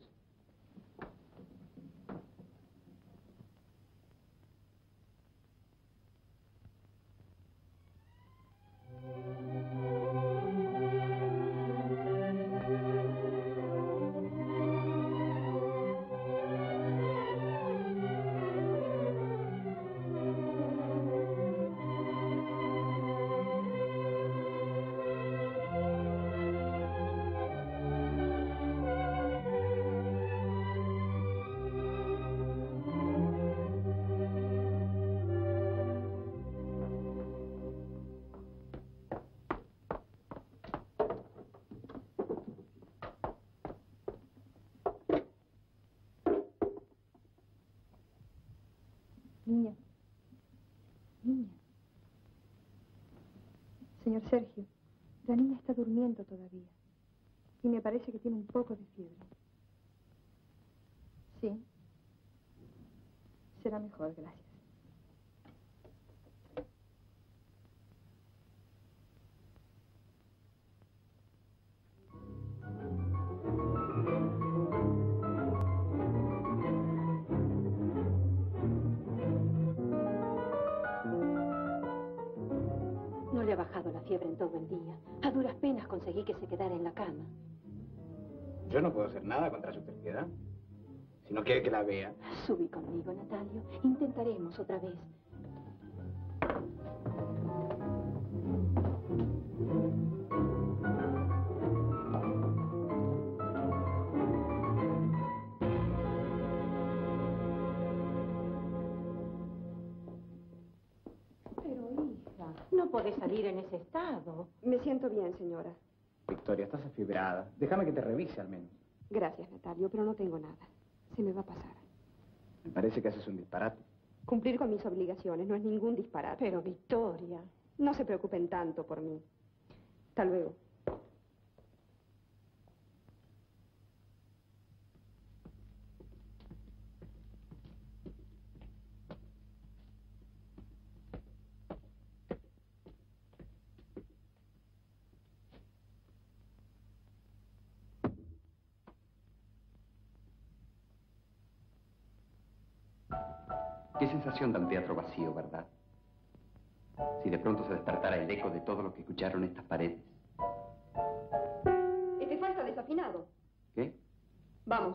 Niña. Niña. Señor Sergio, la niña está durmiendo todavía. Y me parece que tiene un poco de fiebre. Sí. Será mejor, gracias. No le ha bajado la fiebre en todo el día. A duras penas conseguí que se quedara en la cama. Yo no puedo hacer nada contra su terquedad. Si no quiere que la vea. Subí conmigo, Natalio. Intentaremos otra vez. Pero, hija, no podés salir en ese estado. Me siento bien, señora. Victoria, estás afibrada. Déjame que te revise al menos. Gracias, Natalio, pero no tengo nada. Se me va a pasar. Me parece que haces un disparate. Cumplir con mis obligaciones no es ningún disparate. Pero, Victoria... No se preocupen tanto por mí. Hasta luego. Qué sensación da un teatro vacío, ¿verdad? Si de pronto se despertara el eco de todo lo que escucharon estas paredes. Este falta desafinado. ¿Qué? Vamos.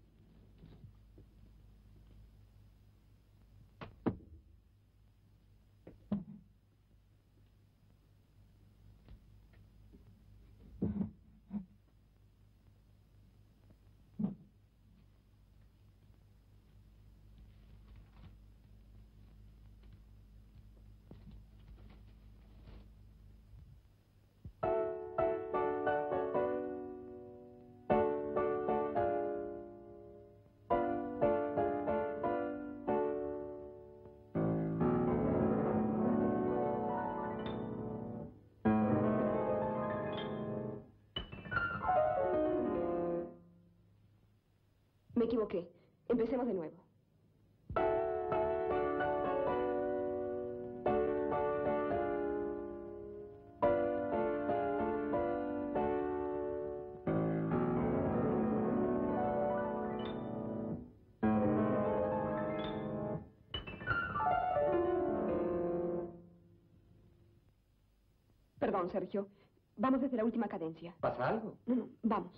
Me equivoqué. Empecemos de nuevo. Perdón, Sergio. Vamos desde la última cadencia. ¿Pasa algo? No, no, vamos.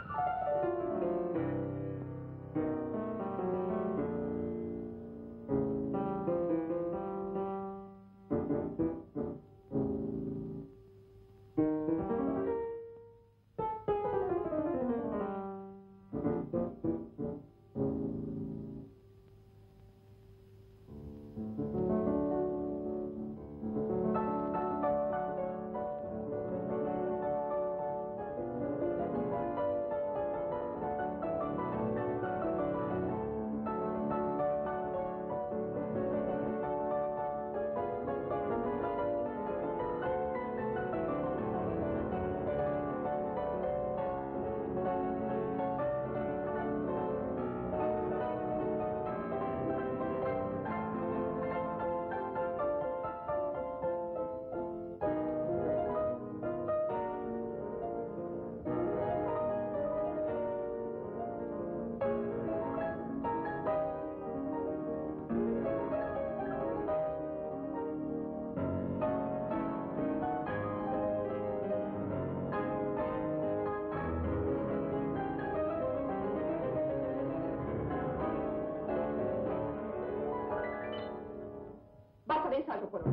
Algo por hoy.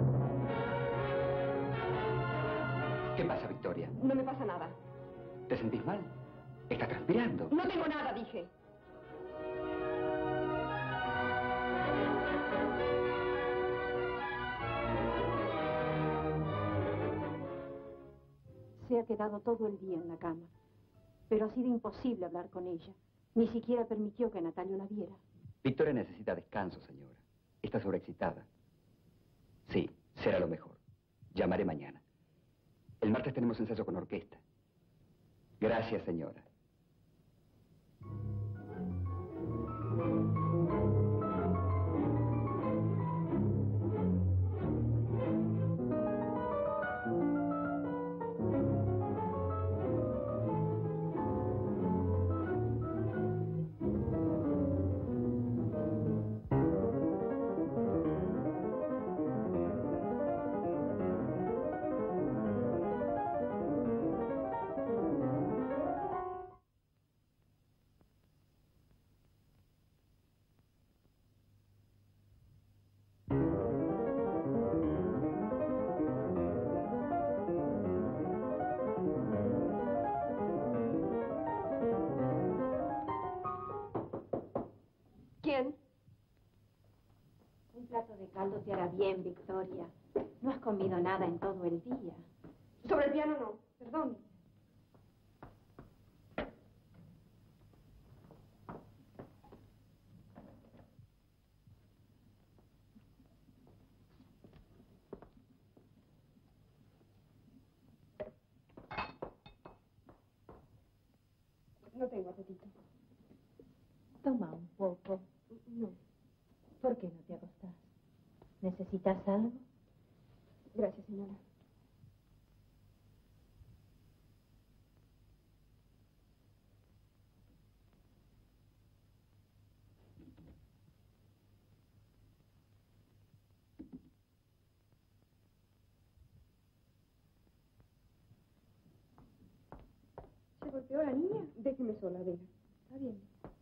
¿Qué pasa, Victoria? No me pasa nada. ¿Te sentís mal? ¿Estás transpirando? No tengo nada, dije. Se ha quedado todo el día en la cama, pero ha sido imposible hablar con ella. Ni siquiera permitió que Natalio la viera. Victoria necesita descanso, señora. Está sobreexcitada. Sí, será lo mejor. Llamaré mañana. El martes tenemos ensayo con orquesta. Gracias, señora. ¿Quién? Un plato de caldo te hará bien, Victoria. No has comido nada en todo el día. Sobre el piano no. Perdón. No tengo apetito. Toma un poco. No. ¿Por qué no te acostás? ¿Necesitas algo? Gracias, señora. golpeó a la niña? Déjeme sola, Adela. Está bien.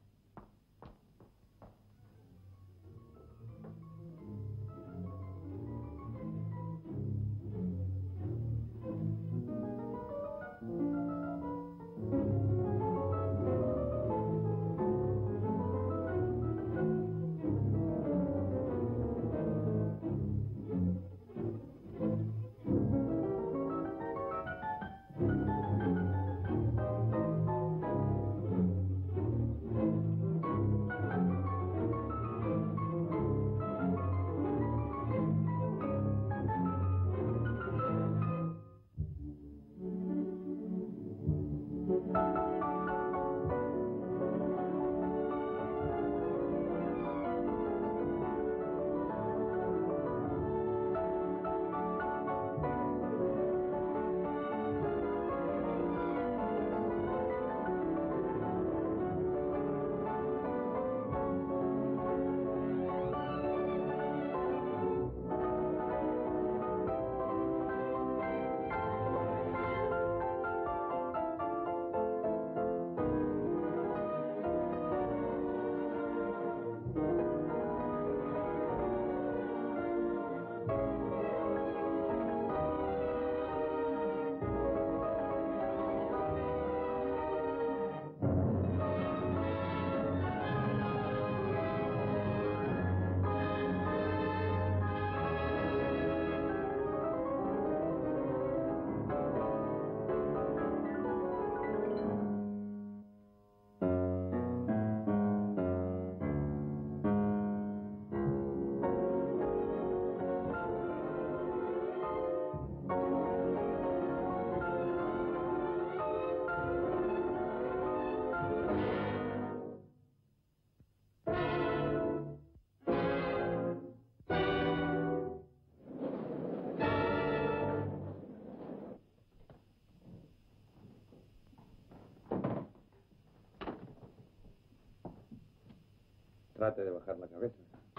Trate de bajar la cabeza.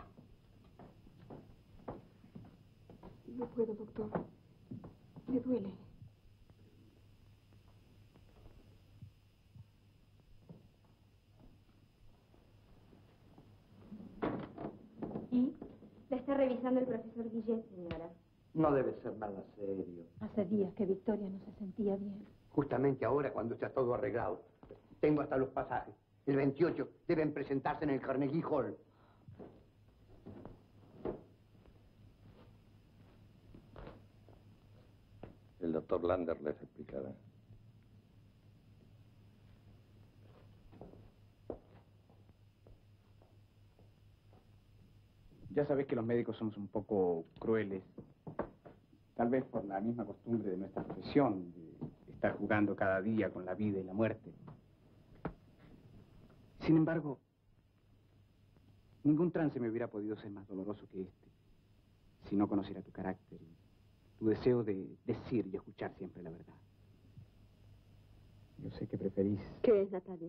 No puedo, doctor. Me duele. ¿Y? La está revisando el profesor Guillet, señora. No debe ser nada serio. Hace días que Victoria no se sentía bien. Justamente ahora, cuando está todo arreglado. Tengo hasta los pasajes. El veintiocho deben presentarse en el Carnegie Hall. El doctor Lander les explicará. Ya sabés que los médicos somos un poco crueles. Tal vez por la misma costumbre de nuestra profesión, de estar jugando cada día con la vida y la muerte. Sin embargo, ningún trance me hubiera podido ser más doloroso que este, si no conociera tu carácter y tu deseo de decir y escuchar siempre la verdad. Yo sé que preferís ¿Qué es, Natalio?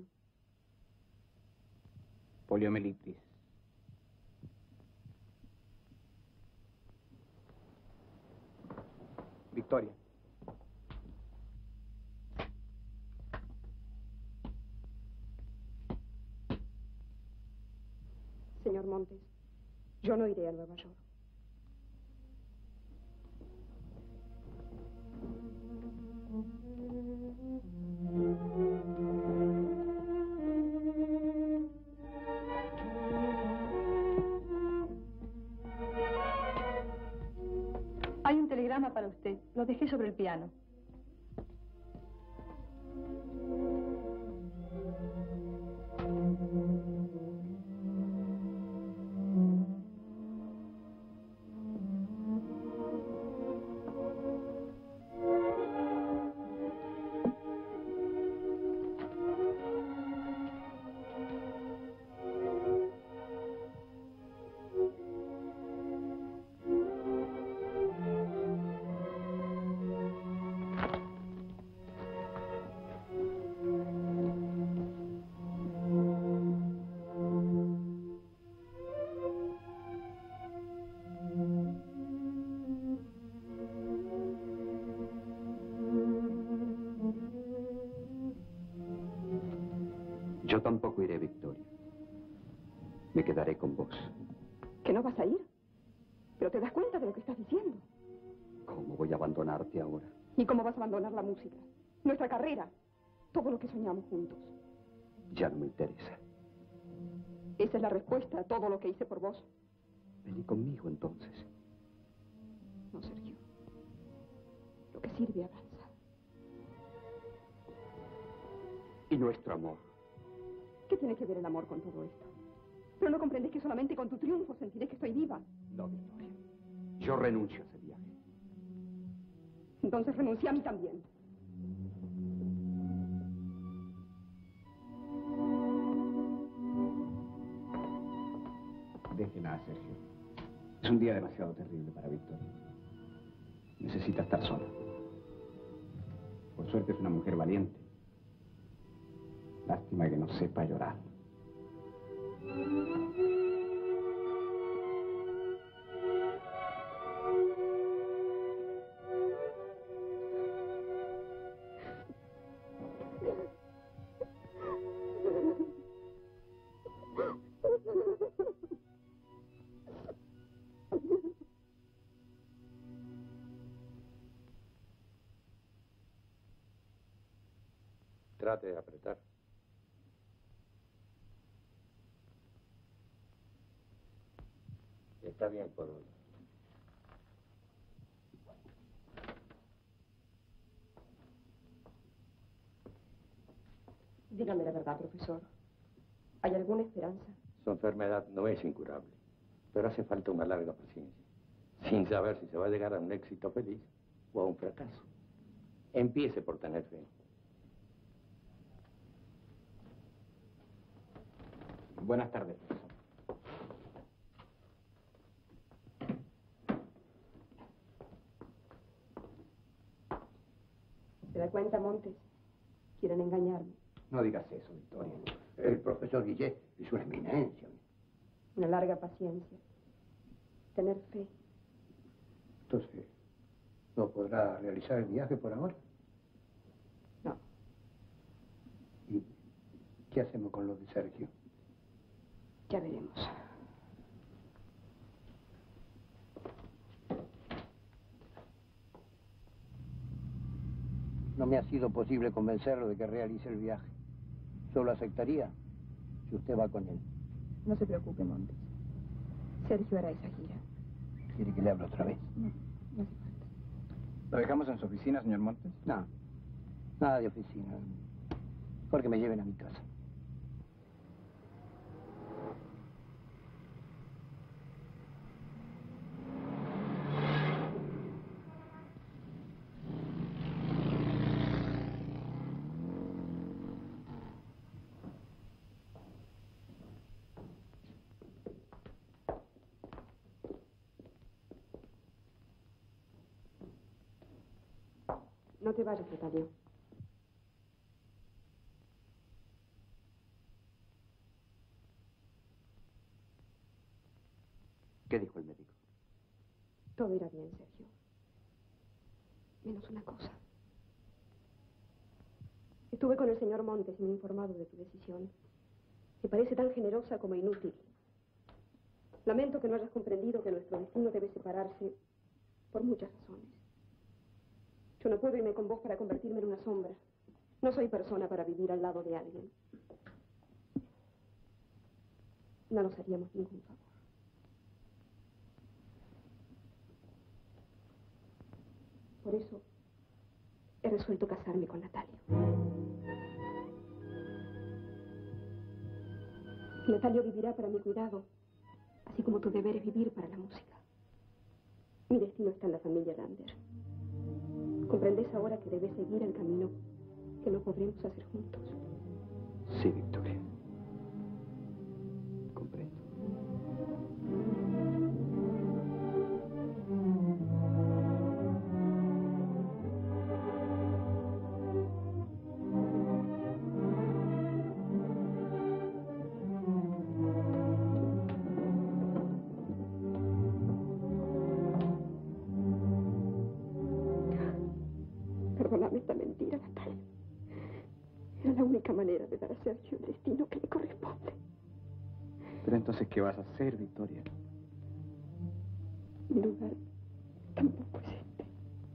poliomielitis. Victoria. Señor Montes, yo no iré a Nueva York. Hay un telegrama para usted. Lo dejé sobre el piano. Yo tampoco iré, Victoria. Me quedaré con vos. ¿Que no vas a ir? ¿Pero te das cuenta de lo que estás diciendo? ¿Cómo voy a abandonarte ahora? ¿Y cómo vas a abandonar la música? Nuestra carrera. Todo lo que soñamos juntos. Ya no me interesa. Esa es la respuesta a todo lo que hice por vos. Vení conmigo, entonces. No, Sergio. Lo que sirve avanza. ¿Y nuestro amor? ¿Qué tiene que ver el amor con todo esto? Pero no comprendes que solamente con tu triunfo sentiré que estoy viva. No, Victoria. Yo renuncio a ese viaje. Entonces renuncia a mí también. Déjela, Sergio. Es un día demasiado terrible para Victoria. Necesita estar sola. Por suerte es una mujer valiente. Lástima que no sepa llorar. Trate de apretar. Está bien por hoy. Dígame la verdad, profesor. ¿Hay alguna esperanza? Su enfermedad no es incurable, pero hace falta una larga paciencia, sin saber si se va a llegar a un éxito feliz o a un fracaso. Empiece por tener fe. Buenas tardes, profesor. ¿Se da cuenta, Montes? Quieren engañarme. No digas eso, Victoria. El profesor Guillet es una eminencia. Una larga paciencia. Tener fe. Entonces, ¿no podrá realizar el viaje por ahora? No. ¿Y qué hacemos con lo de Sergio? Ya veremos. No me ha sido posible convencerlo de que realice el viaje. Solo aceptaría si usted va con él. No se preocupe, Montes. Sergio hará esa gira. ¿Quiere que le hable otra vez? No, no hace falta. ¿Lo dejamos en su oficina, señor Montes? No, nada de oficina. Porque me lleven a mi casa. No te vayas, Natalio. ¿Qué dijo el médico? Todo irá bien, Sergio. Menos una cosa. Estuve con el señor Montes y me he informado de tu decisión. Me parece tan generosa como inútil. Lamento que no hayas comprendido que nuestro destino debe separarse por muchas razones. Yo no puedo irme con vos para convertirme en una sombra. No soy persona para vivir al lado de alguien. No nos haríamos ningún favor. Por eso he resuelto casarme con Natalio. Natalio vivirá para mi cuidado, así como tu deber es vivir para la música. Mi destino está en la familia Lander. ¿Comprendes ahora que debes seguir el camino que no podremos hacer juntos? Sí, Victoria. Comprendo. Perdóname esta mentira, Natalia. Era la única manera de dar a Sergio el destino que le corresponde. Pero entonces, ¿qué vas a hacer, Victoria? Mi lugar tampoco es este.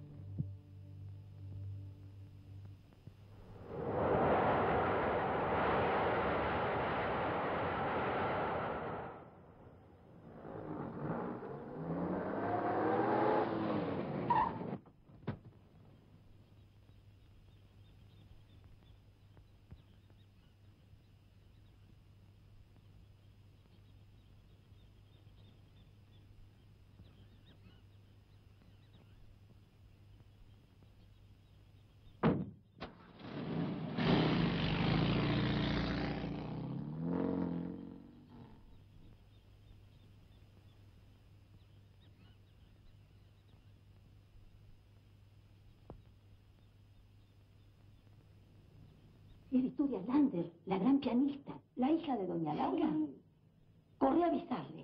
Es Victoria Lander, la gran pianista, la hija de doña Laura. Corre a avisarle.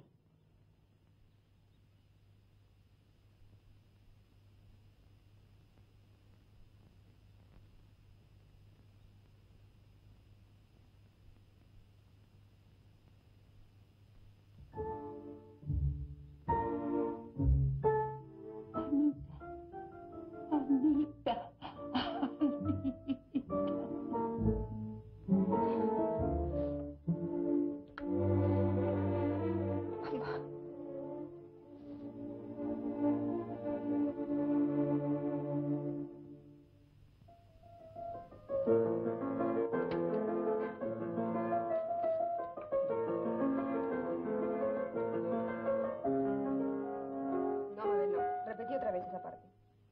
Anita, Anita, No, Mabel, no. Repetí otra vez esa parte.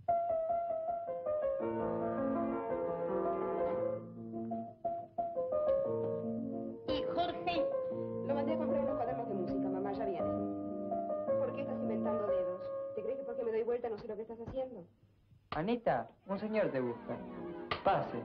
¿Y Jorge? Lo mandé a comprar unos cuadernos de música, mamá, ya viene. ¿Por qué estás inventando dedos? ¿Te crees que porque me doy vuelta no sé lo que estás haciendo? Anita, un señor te busca. Pase.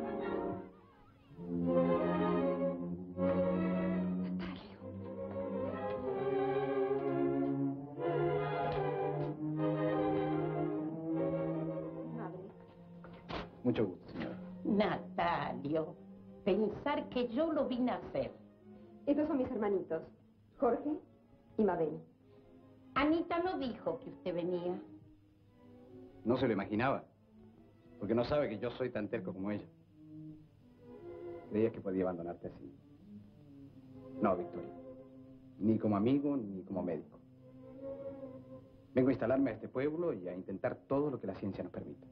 Mucho gusto, señora. Natalio, pensar que yo lo vine a hacer. Estos son mis hermanitos, Jorge y Mabel. Anita no dijo que usted venía. No se lo imaginaba, porque no sabe que yo soy tan terco como ella. Creías que podía abandonarte así. No, Victoria. Ni como amigo, ni como médico. Vengo a instalarme a este pueblo y a intentar todo lo que la ciencia nos permita.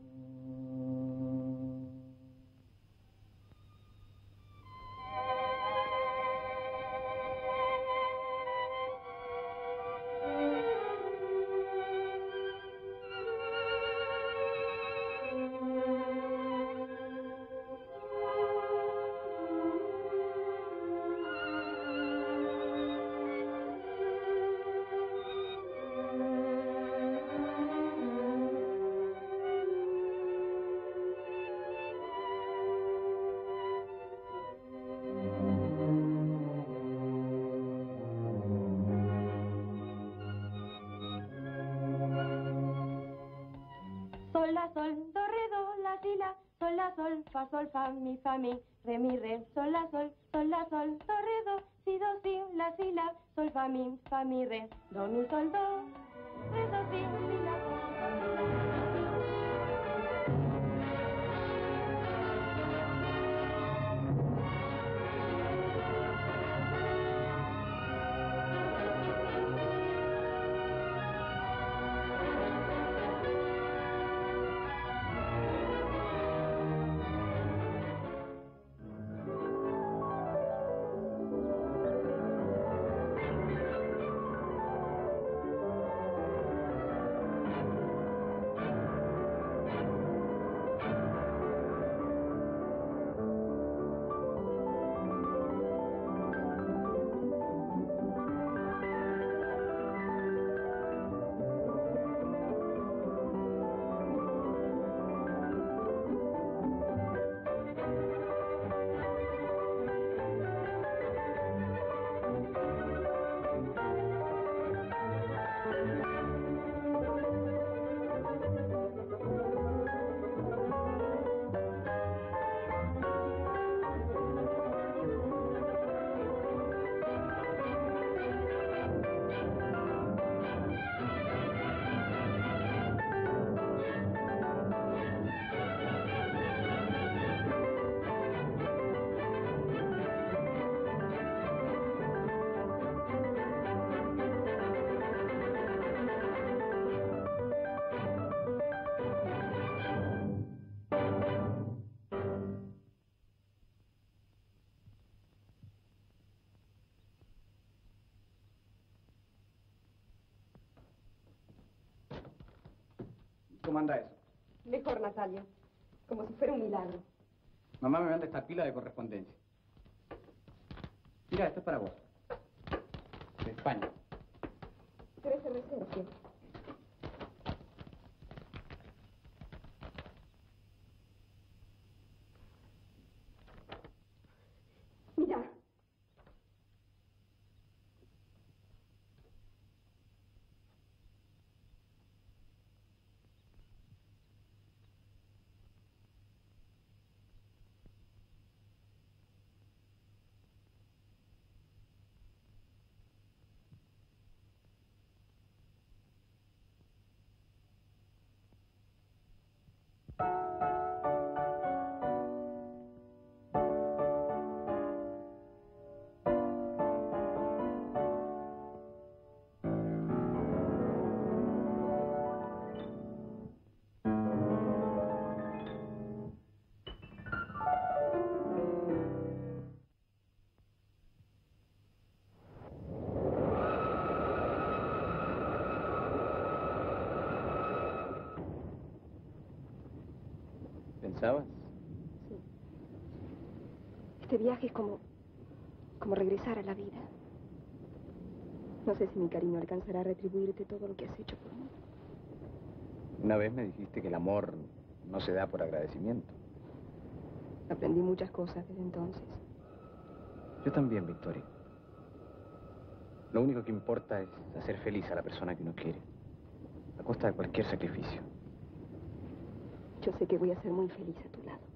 Sol, la, sol, do, re, do, la, si, la, sol, la, sol, fa, sol, fa, mi, fa, mi, re, mi, re, sol, la, sol, sol, la, sol, do, re, do, si, do, si, la, si, la, sol, fa, mi, fa, mi, re, do, mi, sol, do, re, do, si, si, la, sol, fa, mi, re. cómo anda eso? Mejor, Natalia. Como si fuera un milagro. Mamá me manda esta pila de correspondencia. Mira, esto es para vos. De España. Debe ser de Sergio. Mira. ¿Pensabas? Sí. Este viaje es como... como regresar a la vida. No sé si mi cariño alcanzará a retribuirte todo lo que has hecho por mí. Una vez me dijiste que el amor no se da por agradecimiento. Aprendí muchas cosas desde entonces. Yo también, Victoria. Lo único que importa es hacer feliz a la persona que uno quiere, a costa de cualquier sacrificio. Yo sé que voy a ser muy feliz a tu lado.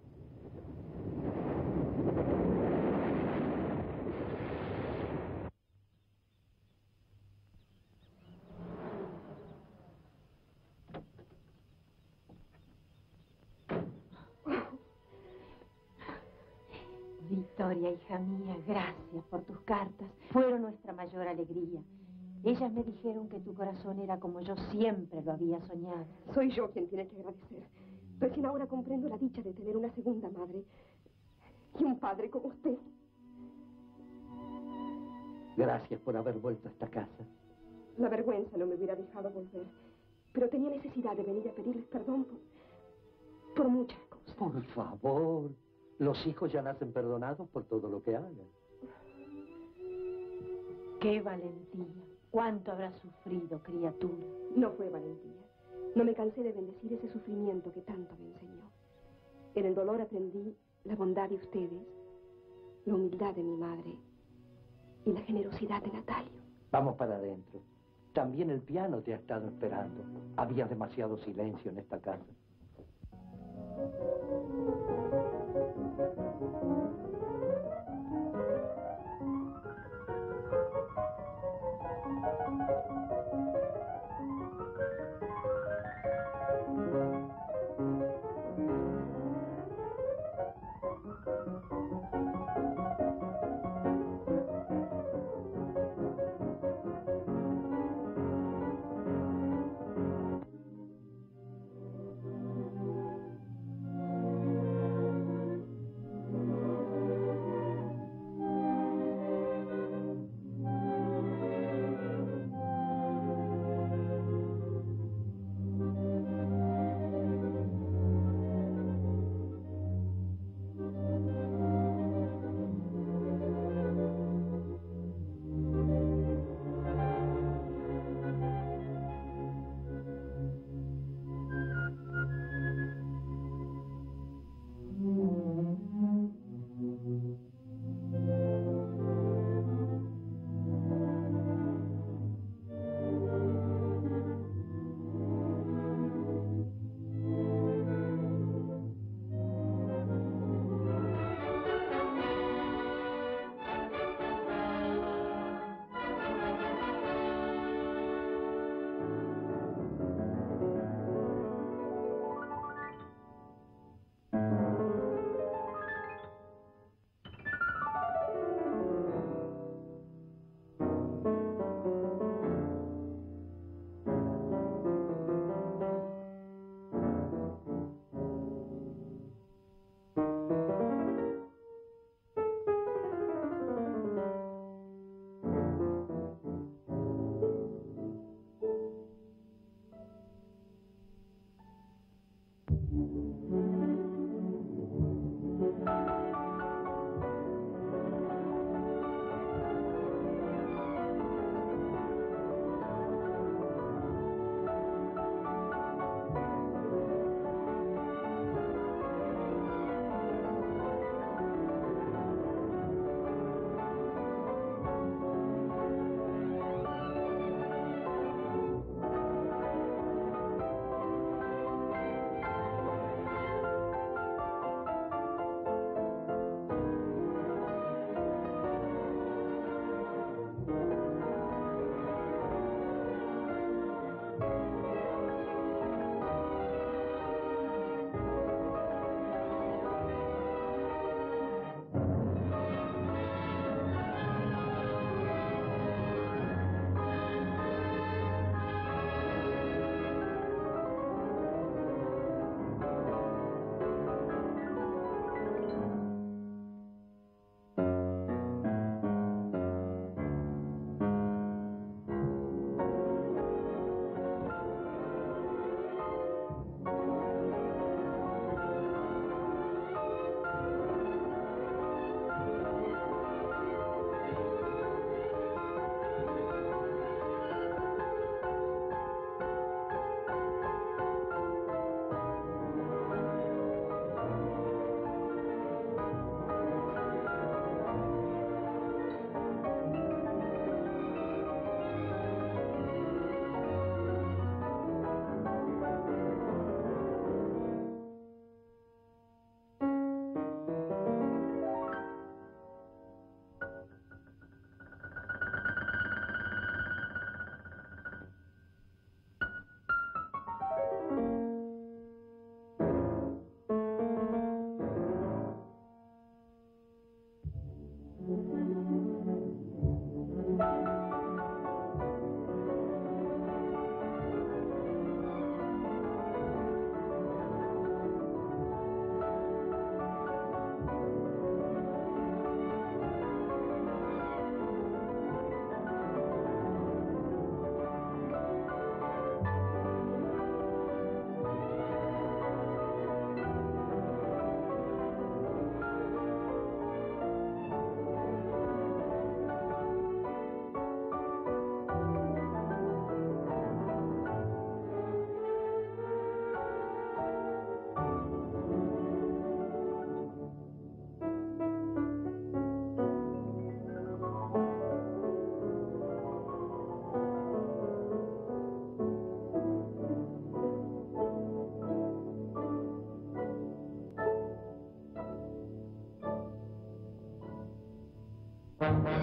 Victoria, hija mía, gracias por tus cartas. Fueron nuestra mayor alegría. Ellas me dijeron que tu corazón era como yo siempre lo había soñado. Soy yo quien tiene que agradecer. Recién ahora comprendo la dicha de tener una segunda madre y un padre como usted. Gracias por haber vuelto a esta casa. La vergüenza no me hubiera dejado volver, pero tenía necesidad de venir a pedirles perdón por, por muchas cosas. Por favor, los hijos ya nacen perdonados por todo lo que hagan. ¡Qué valentía! ¿Cuánto habrás sufrido, criatura? No fue valentía. No me cansé de bendecir ese sufrimiento que tanto me enseñó. En el dolor aprendí la bondad de ustedes, la humildad de mi madre y la generosidad de Natalio. Vamos para adentro. También el piano te ha estado esperando. Había demasiado silencio en esta casa. Thank you.